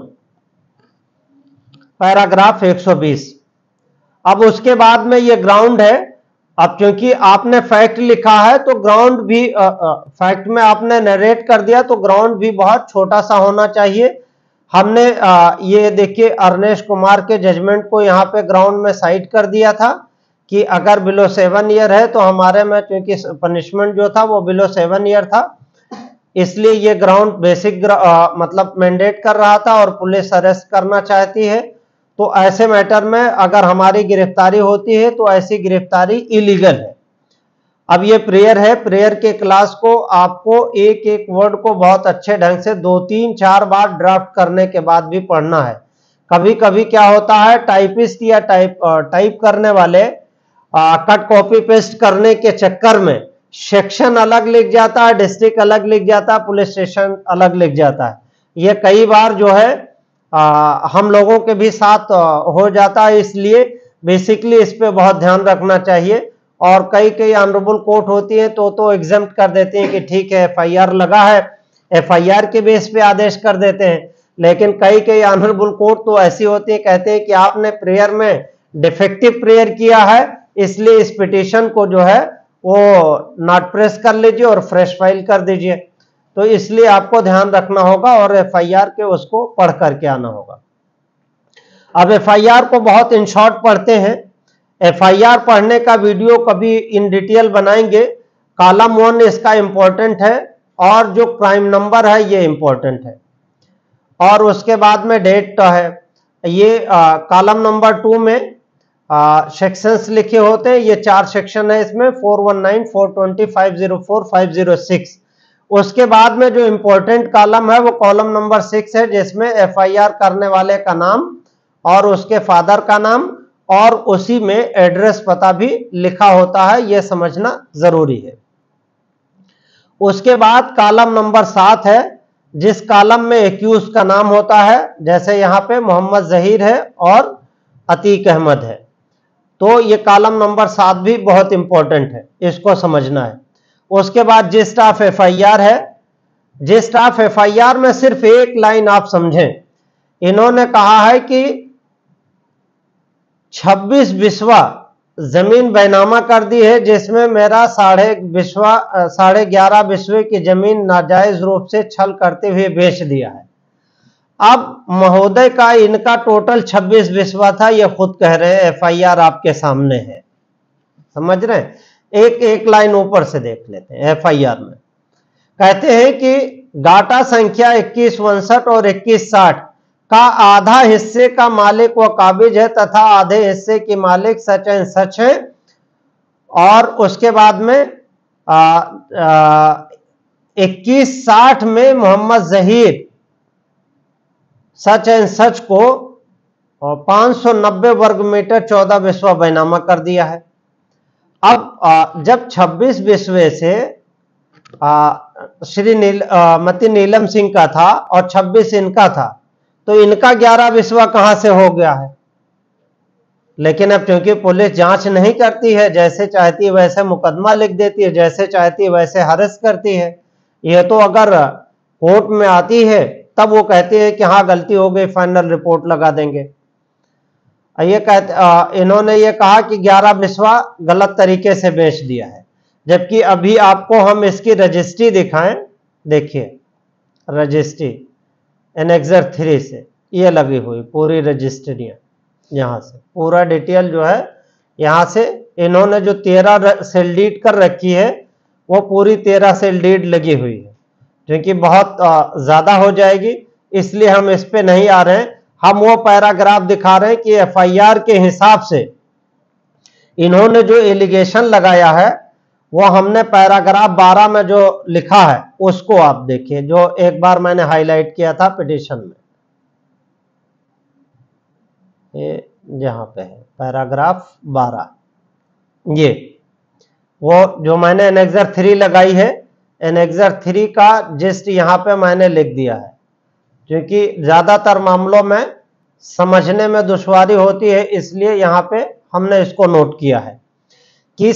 paragraph 120। अब उसके बाद में ये ग्राउंड है। अब क्योंकि आपने फैक्ट लिखा है तो ग्राउंड भी फैक्ट में आपने नरेट कर दिया तो ग्राउंड भी बहुत छोटा सा होना चाहिए। हमने ये देखिए अर्नेश कुमार के जजमेंट को यहाँ पे ग्राउंड में साइड कर दिया था कि अगर बिलो 7 ईयर है तो हमारे में क्योंकि पनिशमेंट जो था वो बिलो 7 ईयर था, इसलिए ये ग्राउंड बेसिक मतलब मैंडेट कर रहा था और पुलिस अरेस्ट करना चाहती है। तो ऐसे मैटर में अगर हमारी गिरफ्तारी होती है तो ऐसी गिरफ्तारी इलीगल है। अब ये प्रेयर है, प्रेयर के क्लास को आपको एक एक वर्ड को बहुत अच्छे ढंग से 2, 3, 4 बार ड्राफ्ट करने के बाद भी पढ़ना है। कभी कभी क्या होता है टाइपिस्ट या टाइप करने वाले कट कॉपी पेस्ट करने के चक्कर में सेक्शन अलग लिख जाता है, डिस्ट्रिक्ट अलग लिख जाता है, पुलिस स्टेशन अलग लिख जाता है। ये कई बार जो है हम लोगों के भी साथ हो जाता है, इसलिए बेसिकली इस पे बहुत ध्यान रखना चाहिए। और कई ऑनरेबल कोर्ट होती है तो एग्जम्प्ट कर देते हैं कि ठीक है एफआईआर लगा है, एफआईआर के बेस पे आदेश कर देते हैं। लेकिन कई ऑनरेबल कोर्ट तो ऐसी होती है, कहते हैं कि आपने प्रेयर में डिफेक्टिव प्रेयर किया है इसलिए इस पिटीशन को जो है वो नॉट प्रेस कर लीजिए और फ्रेश फाइल कर दीजिए। तो इसलिए आपको ध्यान रखना होगा और एफआईआर के उसको पढ़ करके आना होगा। अब एफआईआर को बहुत इन शॉर्ट पढ़ते हैं। एफआईआर पढ़ने का वीडियो कभी इन डिटेल बनाएंगे। कॉलम 1 इसका इंपॉर्टेंट है और जो क्राइम नंबर है ये इंपॉर्टेंट है और उसके बाद में डेट है। ये कॉलम नंबर 2 में सेक्शंस लिखे होते हैं, ये 4 सेक्शन है इसमें 419, 420, 504, 506। उसके बाद में जो इंपॉर्टेंट कॉलम है वो कॉलम नंबर 6 है जिसमें एफआईआर करने वाले का नाम और उसके फादर का नाम और उसी में एड्रेस पता भी लिखा होता है, यह समझना जरूरी है। उसके बाद कॉलम नंबर 7 है जिस कॉलम में एक्यूज का नाम होता है, जैसे यहाँ पे मोहम्मद जहीर है और अतीक अहमद है। तो ये कॉलम नंबर 7 भी बहुत इंपॉर्टेंट है, इसको समझना है। उसके बाद जिस्ट ऑफ एफआईआर है। जिस्ट ऑफ एफआईआर में सिर्फ एक लाइन आप समझें। इन्होंने कहा है कि 26 बिस्वा जमीन बैनामा कर दी है जिसमें मेरा 11.5 बिस्वे की जमीन नाजायज रूप से छल करते हुए बेच दिया है। अब महोदय का इनका टोटल 26 बिस्वा था, ये खुद कह रहे हैं, एफआईआर आपके सामने है, समझ रहे हैं। एक लाइन ऊपर से देख लेते हैं। एफआईआर में कहते हैं कि गाटा संख्या 2159 और 2160 का आधा हिस्से का मालिक व काबिज है तथा आधे हिस्से की मालिक सच एंड सच है। और उसके बाद में 2160 में Mohammad Zaheer such and such को 590 वर्ग मीटर 14 बिस्वा बैनामा कर दिया है। अब जब 26 बिस्वे से मती नीलम सिंह का था और 26 इनका था तो इनका 11 बिस्वा कहां से हो गया है। लेकिन अब क्योंकि पुलिस जांच नहीं करती है, जैसे चाहती है वैसे मुकदमा लिख देती है, जैसे चाहती है वैसे अरेस्ट करती है। ये तो अगर कोर्ट में आती है तब वो कहते हैं कि हाँ गलती हो गई, फाइनल रिपोर्ट लगा देंगे। ये कहते इन्होंने ये कहा कि 11 बिस्वा गलत तरीके से बेच दिया है, जबकि अभी आपको हम इसकी रजिस्ट्री दिखाएं। देखिए रजिस्ट्री एनेक्सर 3 से ये लगी हुई पूरी रजिस्ट्रियां, यहाँ से पूरा डिटेल जो है, यहाँ से इन्होंने जो 13 सेल डीड कर रखी है वो पूरी 13 सेल डीड लगी हुई है, क्योंकि बहुत ज्यादा हो जाएगी इसलिए हम इस पे नहीं आ रहे हैं। हम वो पैराग्राफ दिखा रहे हैं कि एफआईआर के हिसाब से इन्होंने जो एलिगेशन लगाया है वो हमने पैराग्राफ 12 में जो लिखा है उसको आप देखिए, जो एक बार मैंने हाईलाइट किया था पिटीशन में। ये जहां पे है पैराग्राफ 12, ये वो जो मैंने एनेक्सर 3 लगाई है, एनेक्सर 3 का जिस्ट यहां पे मैंने लिख दिया है, क्योंकि ज्यादातर मामलों में समझने में दुश्वारी होती है, इसलिए यहां पे हमने इसको नोट किया है कि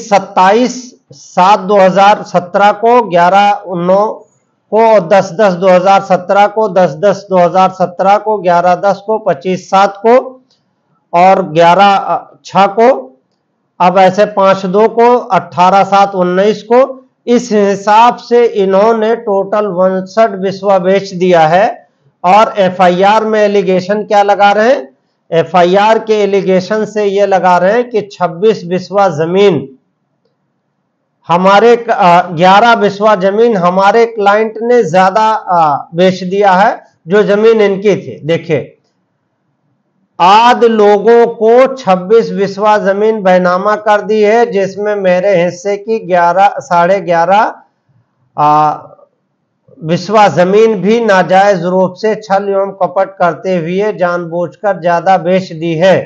27/7/2017 को, 11/9 को, 10/10/2017 को, 10/10/2017 को, 11/10 को, 25/7 को और 11/6 को, अब ऐसे 5/2 को, 18/7/19 को। इस हिसाब से इन्होंने टोटल 59 बिस्वा बेच दिया है। और एफआईआर में एलिगेशन क्या लगा रहे हैं? एफआईआर के एलिगेशन से ये लगा रहे हैं कि 26 बिस्वा जमीन हमारे 11 बिस्वा जमीन हमारे क्लाइंट ने ज्यादा बेच दिया है जो जमीन इनकी थी। देखिए आद लोगों को 26 बिस्वा जमीन बैनामा कर दी है, जिसमें मेरे हिस्से की 11.5 बिस्वा जमीन भी नाजायज रूप से छल एवं कपट करते हुए जानबूझकर ज्यादा बेच दी है।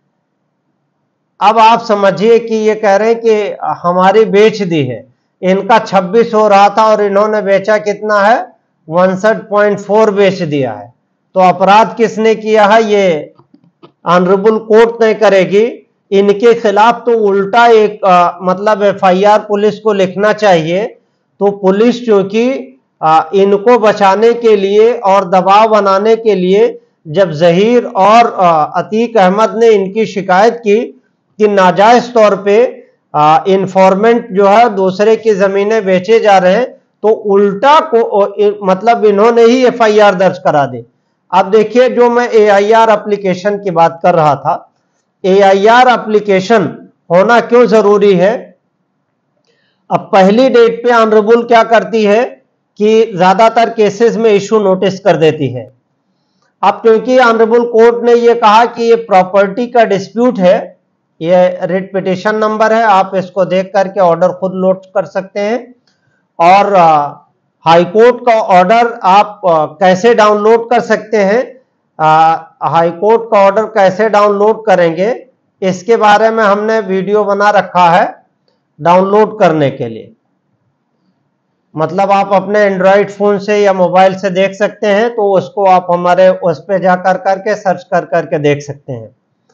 अब आप समझिए कि ये कह रहे हैं कि हमारी बेच दी है, इनका 26 हो रहा था और इन्होंने बेचा कितना है? 59.4 बेच दिया है। तो अपराध किसने किया है? ये ऑनरेबल कोर्ट तय करेगी। इनके खिलाफ तो उल्टा एक मतलब एफआईआर पुलिस को लिखना चाहिए। तो पुलिस चूंकि इनको बचाने के लिए और दबाव बनाने के लिए जब जहीर और अतीक अहमद ने इनकी शिकायत की कि नाजायज तौर पे इन्फॉर्मेंट जो है दूसरे की जमीनें बेचे जा रहे हैं, तो उल्टा को मतलब इन्होंने ही एफआईआर दर्ज करा दी। अब देखिए जो मैं एआईआर एप्लीकेशन की बात कर रहा था, एआईआर एप्लीकेशन होना क्यों जरूरी है? अब पहली डेट पे ऑनरेबल क्या करती है कि ज्यादातर केसेस में इशू नोटिस कर देती है। अब क्योंकि ऑनरेबल कोर्ट ने यह कहा कि ये प्रॉपर्टी का डिस्प्यूट है, ये रिट पिटिशन नंबर है, आप इसको देख करके ऑर्डर खुद नोट कर सकते हैं। और हाई कोर्ट का ऑर्डर आप कैसे डाउनलोड कर सकते हैं? हाई कोर्ट का ऑर्डर कैसे डाउनलोड करेंगे इसके बारे में हमने वीडियो बना रखा है डाउनलोड करने के लिए। मतलब आप अपने एंड्रॉइड फोन से या मोबाइल से देख सकते हैं, तो उसको आप हमारे उस पे जाकर करके सर्च कर करके देख सकते हैं।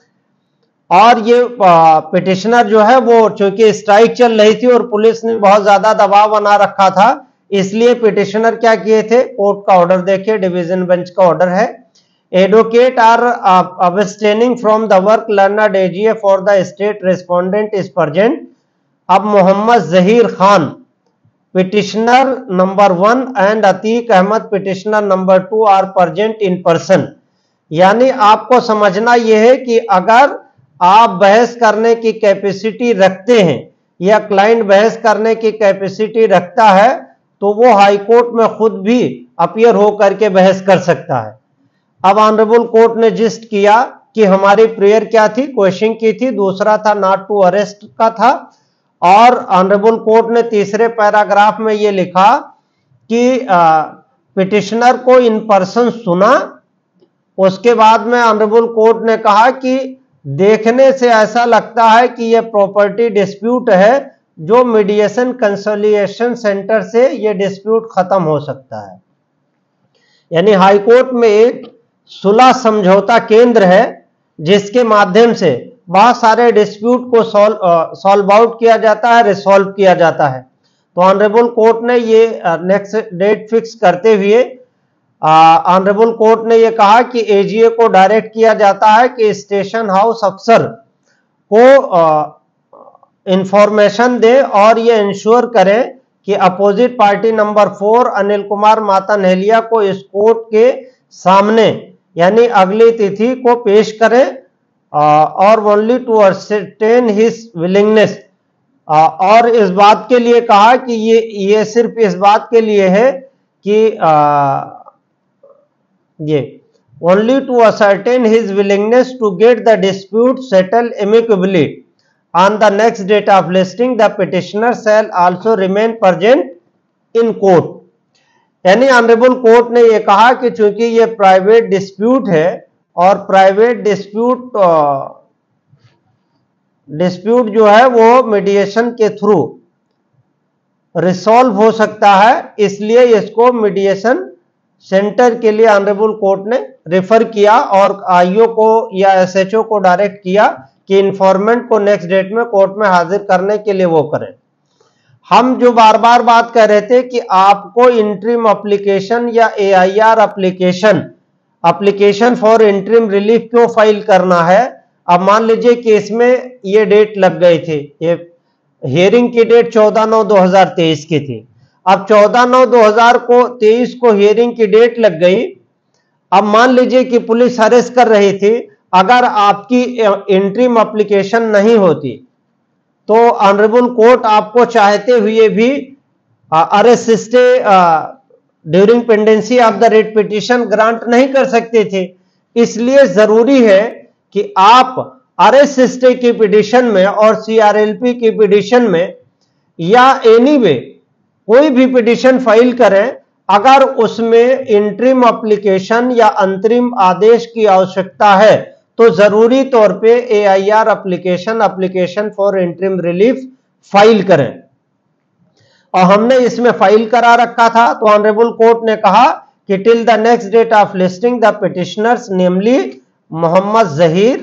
और ये पिटिशनर जो है वो चूंकि स्ट्राइक चल रही थी और पुलिस ने बहुत ज्यादा दबाव बना रखा था, इसलिए पिटिशनर क्या किए थे? कोर्ट का ऑर्डर देखिए, डिवीजन बेंच का ऑर्डर है। Advocate are abstaining from the work learned AGA for the state respondent is present. अब Mohammad Zaheer Khan petitioner number 1 and Atiq Ahmad petitioner number 2 are present in person. यानी आपको समझना यह है कि अगर आप बहस करने की कैपेसिटी रखते हैं या क्लाइंट बहस करने की कैपेसिटी रखता है, तो वो हाई कोर्ट में खुद भी अपीयर हो करके बहस कर सकता है। अब ऑनरेबल कोर्ट ने जिस्ट किया कि हमारी प्रेयर क्या थी? क्वेश्चन की थी, दूसरा था नॉट टू अरेस्ट का था। और ऑनरेबल कोर्ट ने तीसरे पैराग्राफ में ये लिखा कि पिटिशनर को इन पर्सन सुना। उसके बाद में ऑनरेबल कोर्ट ने कहा कि देखने से ऐसा लगता है कि यह प्रॉपर्टी डिस्प्यूट है, जो मीडिएशन कंसोलिएशन सेंटर से यह डिस्प्यूट खत्म हो सकता है। यानी हाई कोर्ट में एक सुलह समझौता केंद्र है जिसके माध्यम से बहुत सारे डिस्प्यूट को सॉल्व आउट किया जाता है, रिसॉल्व किया जाता है। तो ऑनरेबल कोर्ट ने ये नेक्स्ट डेट फिक्स करते हुए ऑनरेबल कोर्ट ने ये कहा कि एजीए को डायरेक्ट किया जाता है कि स्टेशन हाउस अफसर को इंफॉर्मेशन दे और ये इंश्योर करें कि opposite party number 4 Anil Kumar Matanhelia को इस कोर्ट के सामने यानी अगली तिथि को पेश करें और only to ascertain his willingness, और इस बात के लिए कहा कि ये सिर्फ इस बात के लिए है कि ये only to ascertain his willingness to get the dispute settle amicably on the next date of listing the petitioner shall also remain present in court। यानी ऑनरेबल कोर्ट ने यह कहा कि चूंकि ये प्राइवेट डिस्प्यूट है और प्राइवेट डिस्प्यूट जो है वो मीडिएशन के थ्रू रिसॉल्व हो सकता है, इसलिए इसको मीडिएशन सेंटर के लिए ऑनरेबल कोर्ट ने रेफर किया और आईओ को या एसएचओ को डायरेक्ट किया कि इन्फॉर्मेंट को नेक्स्ट डेट में कोर्ट में हाजिर करने के लिए वो करें। हम जो बार बार बात कर रहे थे कि आपको इंटरिम एप्लीकेशन या AIR application for interim relief क्यों फाइल करना है। अब मान लीजिए कि इसमें ये डेट लग गई थी, ये हियरिंग की डेट 14/9/2023 की थी। अब 14/9/2023 को हियरिंग की डेट लग गई। अब मान लीजिए कि पुलिस अरेस्ट कर रही थी, अगर आपकी इंटरिम एप्लीकेशन नहीं होती तो ऑनरेबल कोर्ट आपको चाहते हुए भी arrest stay during pendency of the writ petition grant नहीं कर सकते थे। इसलिए जरूरी है कि आप अरेस्ट स्टे की पिटीशन में और सीआरएलपी की पिटीशन में या एनीवे कोई भी पिटीशन फाइल करें, अगर उसमें इंटरिम एप्लीकेशन या अंतरिम आदेश की आवश्यकता है तो जरूरी तौर पे AIR application for interim relief file करें। और हमने इसमें फाइल करा रखा था, तो ऑनरेबल कोर्ट ने कहा कि till the next date of listing the petitioners namely Mohammad Zaheer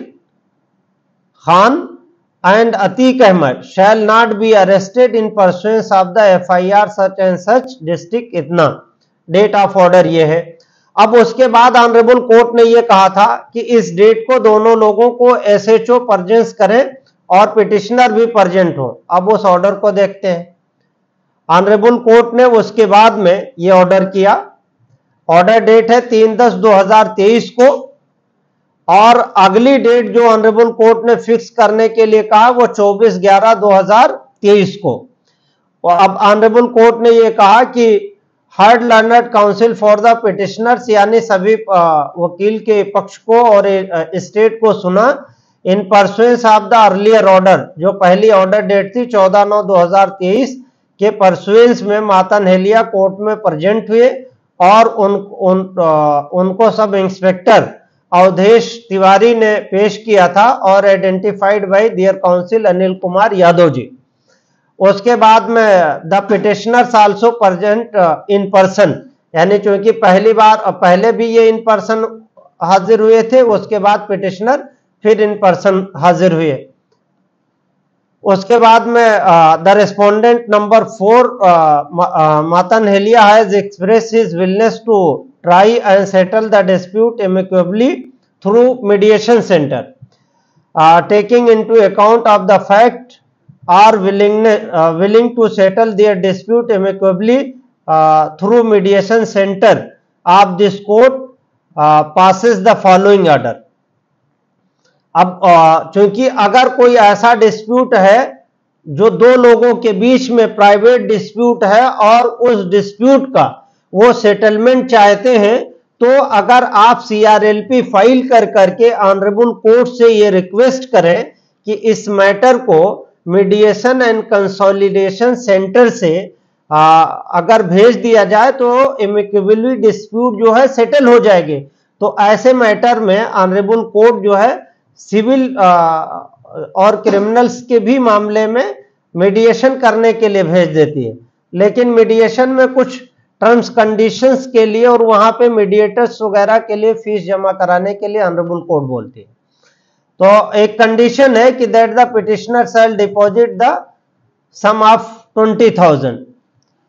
Khan and Atiq Ahmad shall not be arrested in pursuance of the FIR such and such district इतना डेट ऑफ ऑर्डर ये है। अब उसके बाद ऑनरेबल कोर्ट ने यह कहा था कि इस डेट को दोनों लोगों को एसएचओ प्रेजेंस करें और पिटिशनर भी प्रेजेंट हो। अब उस ऑर्डर को देखते हैं। ऑनरेबल कोर्ट ने उसके बाद में यह ऑर्डर किया। ऑर्डर डेट है 3/10/2023 को और अगली डेट जो ऑनरेबल कोर्ट ने फिक्स करने के लिए कहा वो 24/11/2023 को। और अब ऑनरेबल कोर्ट ने यह कहा कि heard learned counsel for the petitioners यानी सभी वकील के पक्ष को और स्टेट को सुना in pursuance of the earlier order, जो पहली ऑर्डर डेट थी 14/9/2023 के परसुएंस में मातनहेलिया कोर्ट में प्रेजेंट हुए और उनको सब इंस्पेक्टर अवधेश तिवारी ने पेश किया था और identified by their counsel Anil Kumar Yadav ji. उसके बाद में the petitioners also present in person, यानी चूंकि पहले भी ये इन पर्सन हाजिर हुए थे, उसके बाद पिटिशनर फिर इन पर्सन हाजिर हुए। उसके बाद में the respondent number 4 Matanhelia has express his willingness to try and settle the dispute amicably through mediation centre taking into account of the fact are willing to settle their dispute amicably through mediation center of this court passes the following order। अब चूंकि अगर कोई ऐसा डिस्प्यूट है जो दो लोगों के बीच में प्राइवेट डिस्प्यूट है और उस डिस्प्यूट का वो सेटलमेंट चाहते हैं, तो अगर आप सीआरएलपी फाइल करके ऑनरेबल कोर्ट से ये रिक्वेस्ट करें कि इस मैटर को मीडिएशन एंड कंसोलिडेशन सेंटर से अगर भेज दिया जाए तो एमिकेबली डिस्प्यूट जो है सेटल हो जाएंगे। तो ऐसे मैटर में ऑनरेबल कोर्ट जो है सिविल और क्रिमिनल्स के भी मामले में मीडिएशन करने के लिए भेज देती है, लेकिन मीडिएशन में कुछ टर्म्स कंडीशंस के लिए और वहां पे मीडिएटर्स वगैरह के लिए फीस जमा कराने के लिए ऑनरेबल कोर्ट बोलती है। तो एक कंडीशन है कि that the petitioner shall deposit the sum of 20,000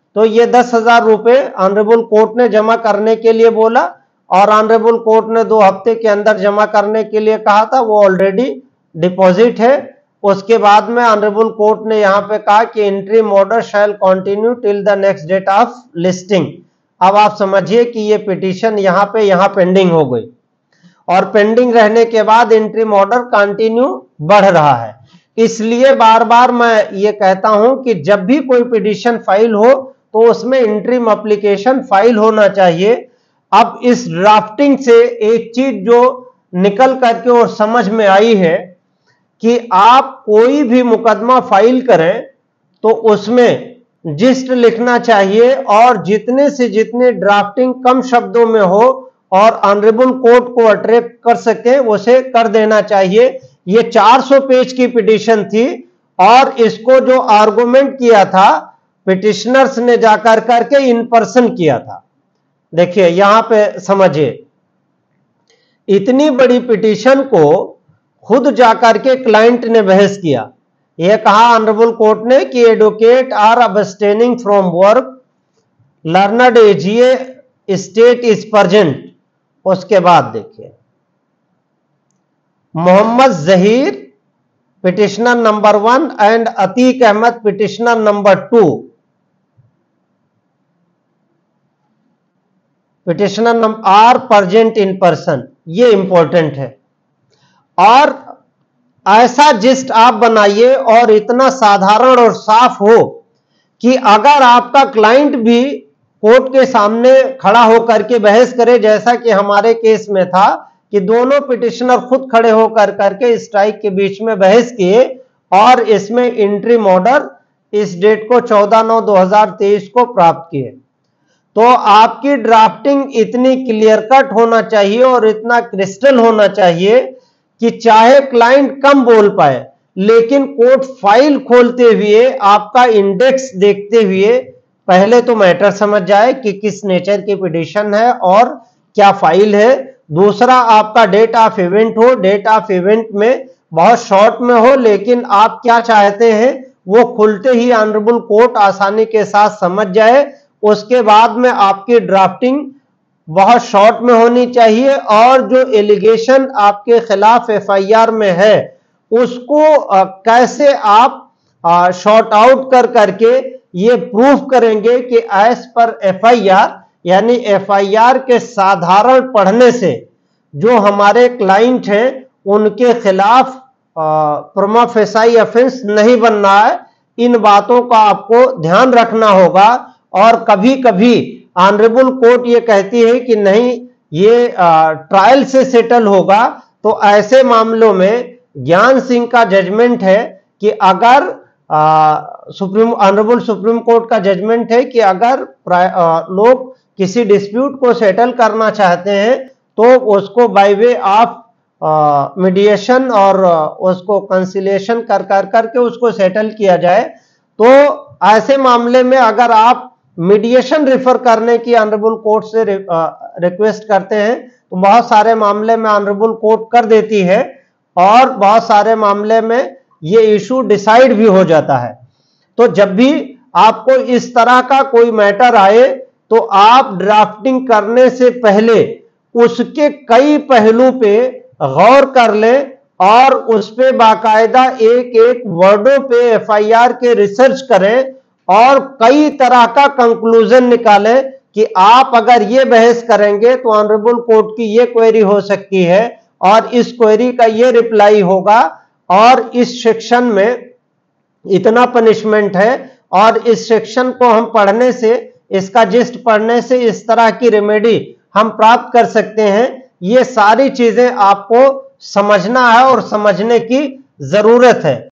तो ये 10,000 रुपए ऑनरेबल कोर्ट ने जमा करने के लिए बोला और ऑनरेबल कोर्ट ने 2 हफ्ते के अंदर जमा करने के लिए कहा था, वो ऑलरेडी डिपॉजिट है। उसके बाद में ऑनरेबल कोर्ट ने यहां पे कहा कि interim order shall continue till the next date of listing. अब आप समझिए कि ये पिटीशन यहां पेंडिंग हो गई और पेंडिंग रहने के बाद इंटरिम ऑर्डर कंटिन्यू बढ़ रहा है। इसलिए बार बार मैं ये कहता हूं कि जब भी कोई पिटीशन फाइल हो तो उसमें इंटरिम एप्लीकेशन फाइल होना चाहिए। अब इस ड्राफ्टिंग से एक चीज जो निकल करके और समझ में आई है कि आप कोई भी मुकदमा फाइल करें तो उसमें जिस्ट लिखना चाहिए और जितने से जितने ड्राफ्टिंग कम शब्दों में हो और ऑनरेबल कोर्ट को अट्रैक्ट कर सके उसे कर देना चाहिए। ये 400 पेज की पिटीशन थी और इसको जो आर्गुमेंट किया था पिटिशनर्स ने जाकर करके इन पर्सन किया था। देखिए यहां पे समझिए, इतनी बड़ी पिटीशन को खुद जाकर के क्लाइंट ने बहस किया। यह कहा ऑनरेबल कोर्ट ने कि advocate are abstaining from work, learned AGA state is present. उसके बाद देखिए Mohammad Zaheer petitioner number 1 and Atiq Ahmad petitioner number 2, petitioner number are present in person. ये इंपॉर्टेंट है और ऐसा जिस्ट आप बनाइए और इतना साधारण और साफ हो कि अगर आपका क्लाइंट भी कोर्ट के सामने खड़ा होकर के बहस करे, जैसा कि हमारे केस में था कि दोनों पिटिशनर खुद खड़े होकर करके स्ट्राइक के बीच में बहस किए और इसमें इंटरिम ऑर्डर इस डेट को 14/9/2023 को प्राप्त किए। तो आपकी ड्राफ्टिंग इतनी क्लियर कट होना चाहिए और इतना क्रिस्टल होना चाहिए कि चाहे क्लाइंट कम बोल पाए लेकिन कोर्ट फाइल खोलते हुए आपका इंडेक्स देखते हुए पहले तो मैटर समझ जाए कि किस नेचर की पिटीशन है और क्या फाइल है। दूसरा आपका डेट ऑफ इवेंट हो, डेट ऑफ इवेंट में बहुत शॉर्ट में हो लेकिन आप क्या चाहते हैं वो खुलते ही ऑनरेबल कोर्ट आसानी के साथ समझ जाए। उसके बाद में आपकी ड्राफ्टिंग बहुत शॉर्ट में होनी चाहिए और जो एलिगेशन आपके खिलाफ एफआईआर में है उसको कैसे आप शॉर्ट आउट कर करके ये प्रूफ करेंगे कि एज पर एफआईआर, यानी एफआईआर के साधारण पढ़ने से जो हमारे क्लाइंट हैं उनके खिलाफ प्रमा फेसाई ऑफेंस नहीं बनना है। इन बातों का आपको ध्यान रखना होगा। और कभी कभी ऑनरेबल कोर्ट ये कहती है कि नहीं ये ट्रायल से सेटल होगा, तो ऐसे मामलों में ज्ञान सिंह का जजमेंट है कि अगर ऑनरेबल सुप्रीम कोर्ट का जजमेंट है कि अगर लोग किसी डिस्प्यूट को सेटल करना चाहते हैं तो उसको बाय वे ऑफ मीडिएशन और उसको कंसिलिएशन कर करके उसको सेटल किया जाए। तो ऐसे मामले में अगर आप मीडिएशन रिफर करने की ऑनरेबल कोर्ट से रिक्वेस्ट करते हैं तो बहुत सारे मामले में ऑनरेबल कोर्ट कर देती है और बहुत सारे मामले में ये इशू डिसाइड भी हो जाता है। तो जब भी आपको इस तरह का कोई मैटर आए तो आप ड्राफ्टिंग करने से पहले उसके कई पहलू पे गौर कर लें और उस पे बाकायदा एक एक वर्डों पे एफआईआर के रिसर्च करें और कई तरह का कंक्लूजन निकालें कि आप अगर ये बहस करेंगे तो ऑनरेबल कोर्ट की ये क्वेरी हो सकती है और इस क्वेरी का ये रिप्लाई होगा और इस सेक्शन में इतना पनिशमेंट है और इस सेक्शन को हम पढ़ने से, इसका जिस्ट पढ़ने से इस तरह की रेमेडी हम प्राप्त कर सकते हैं। ये सारी चीजें आपको समझना है और समझने की जरूरत है।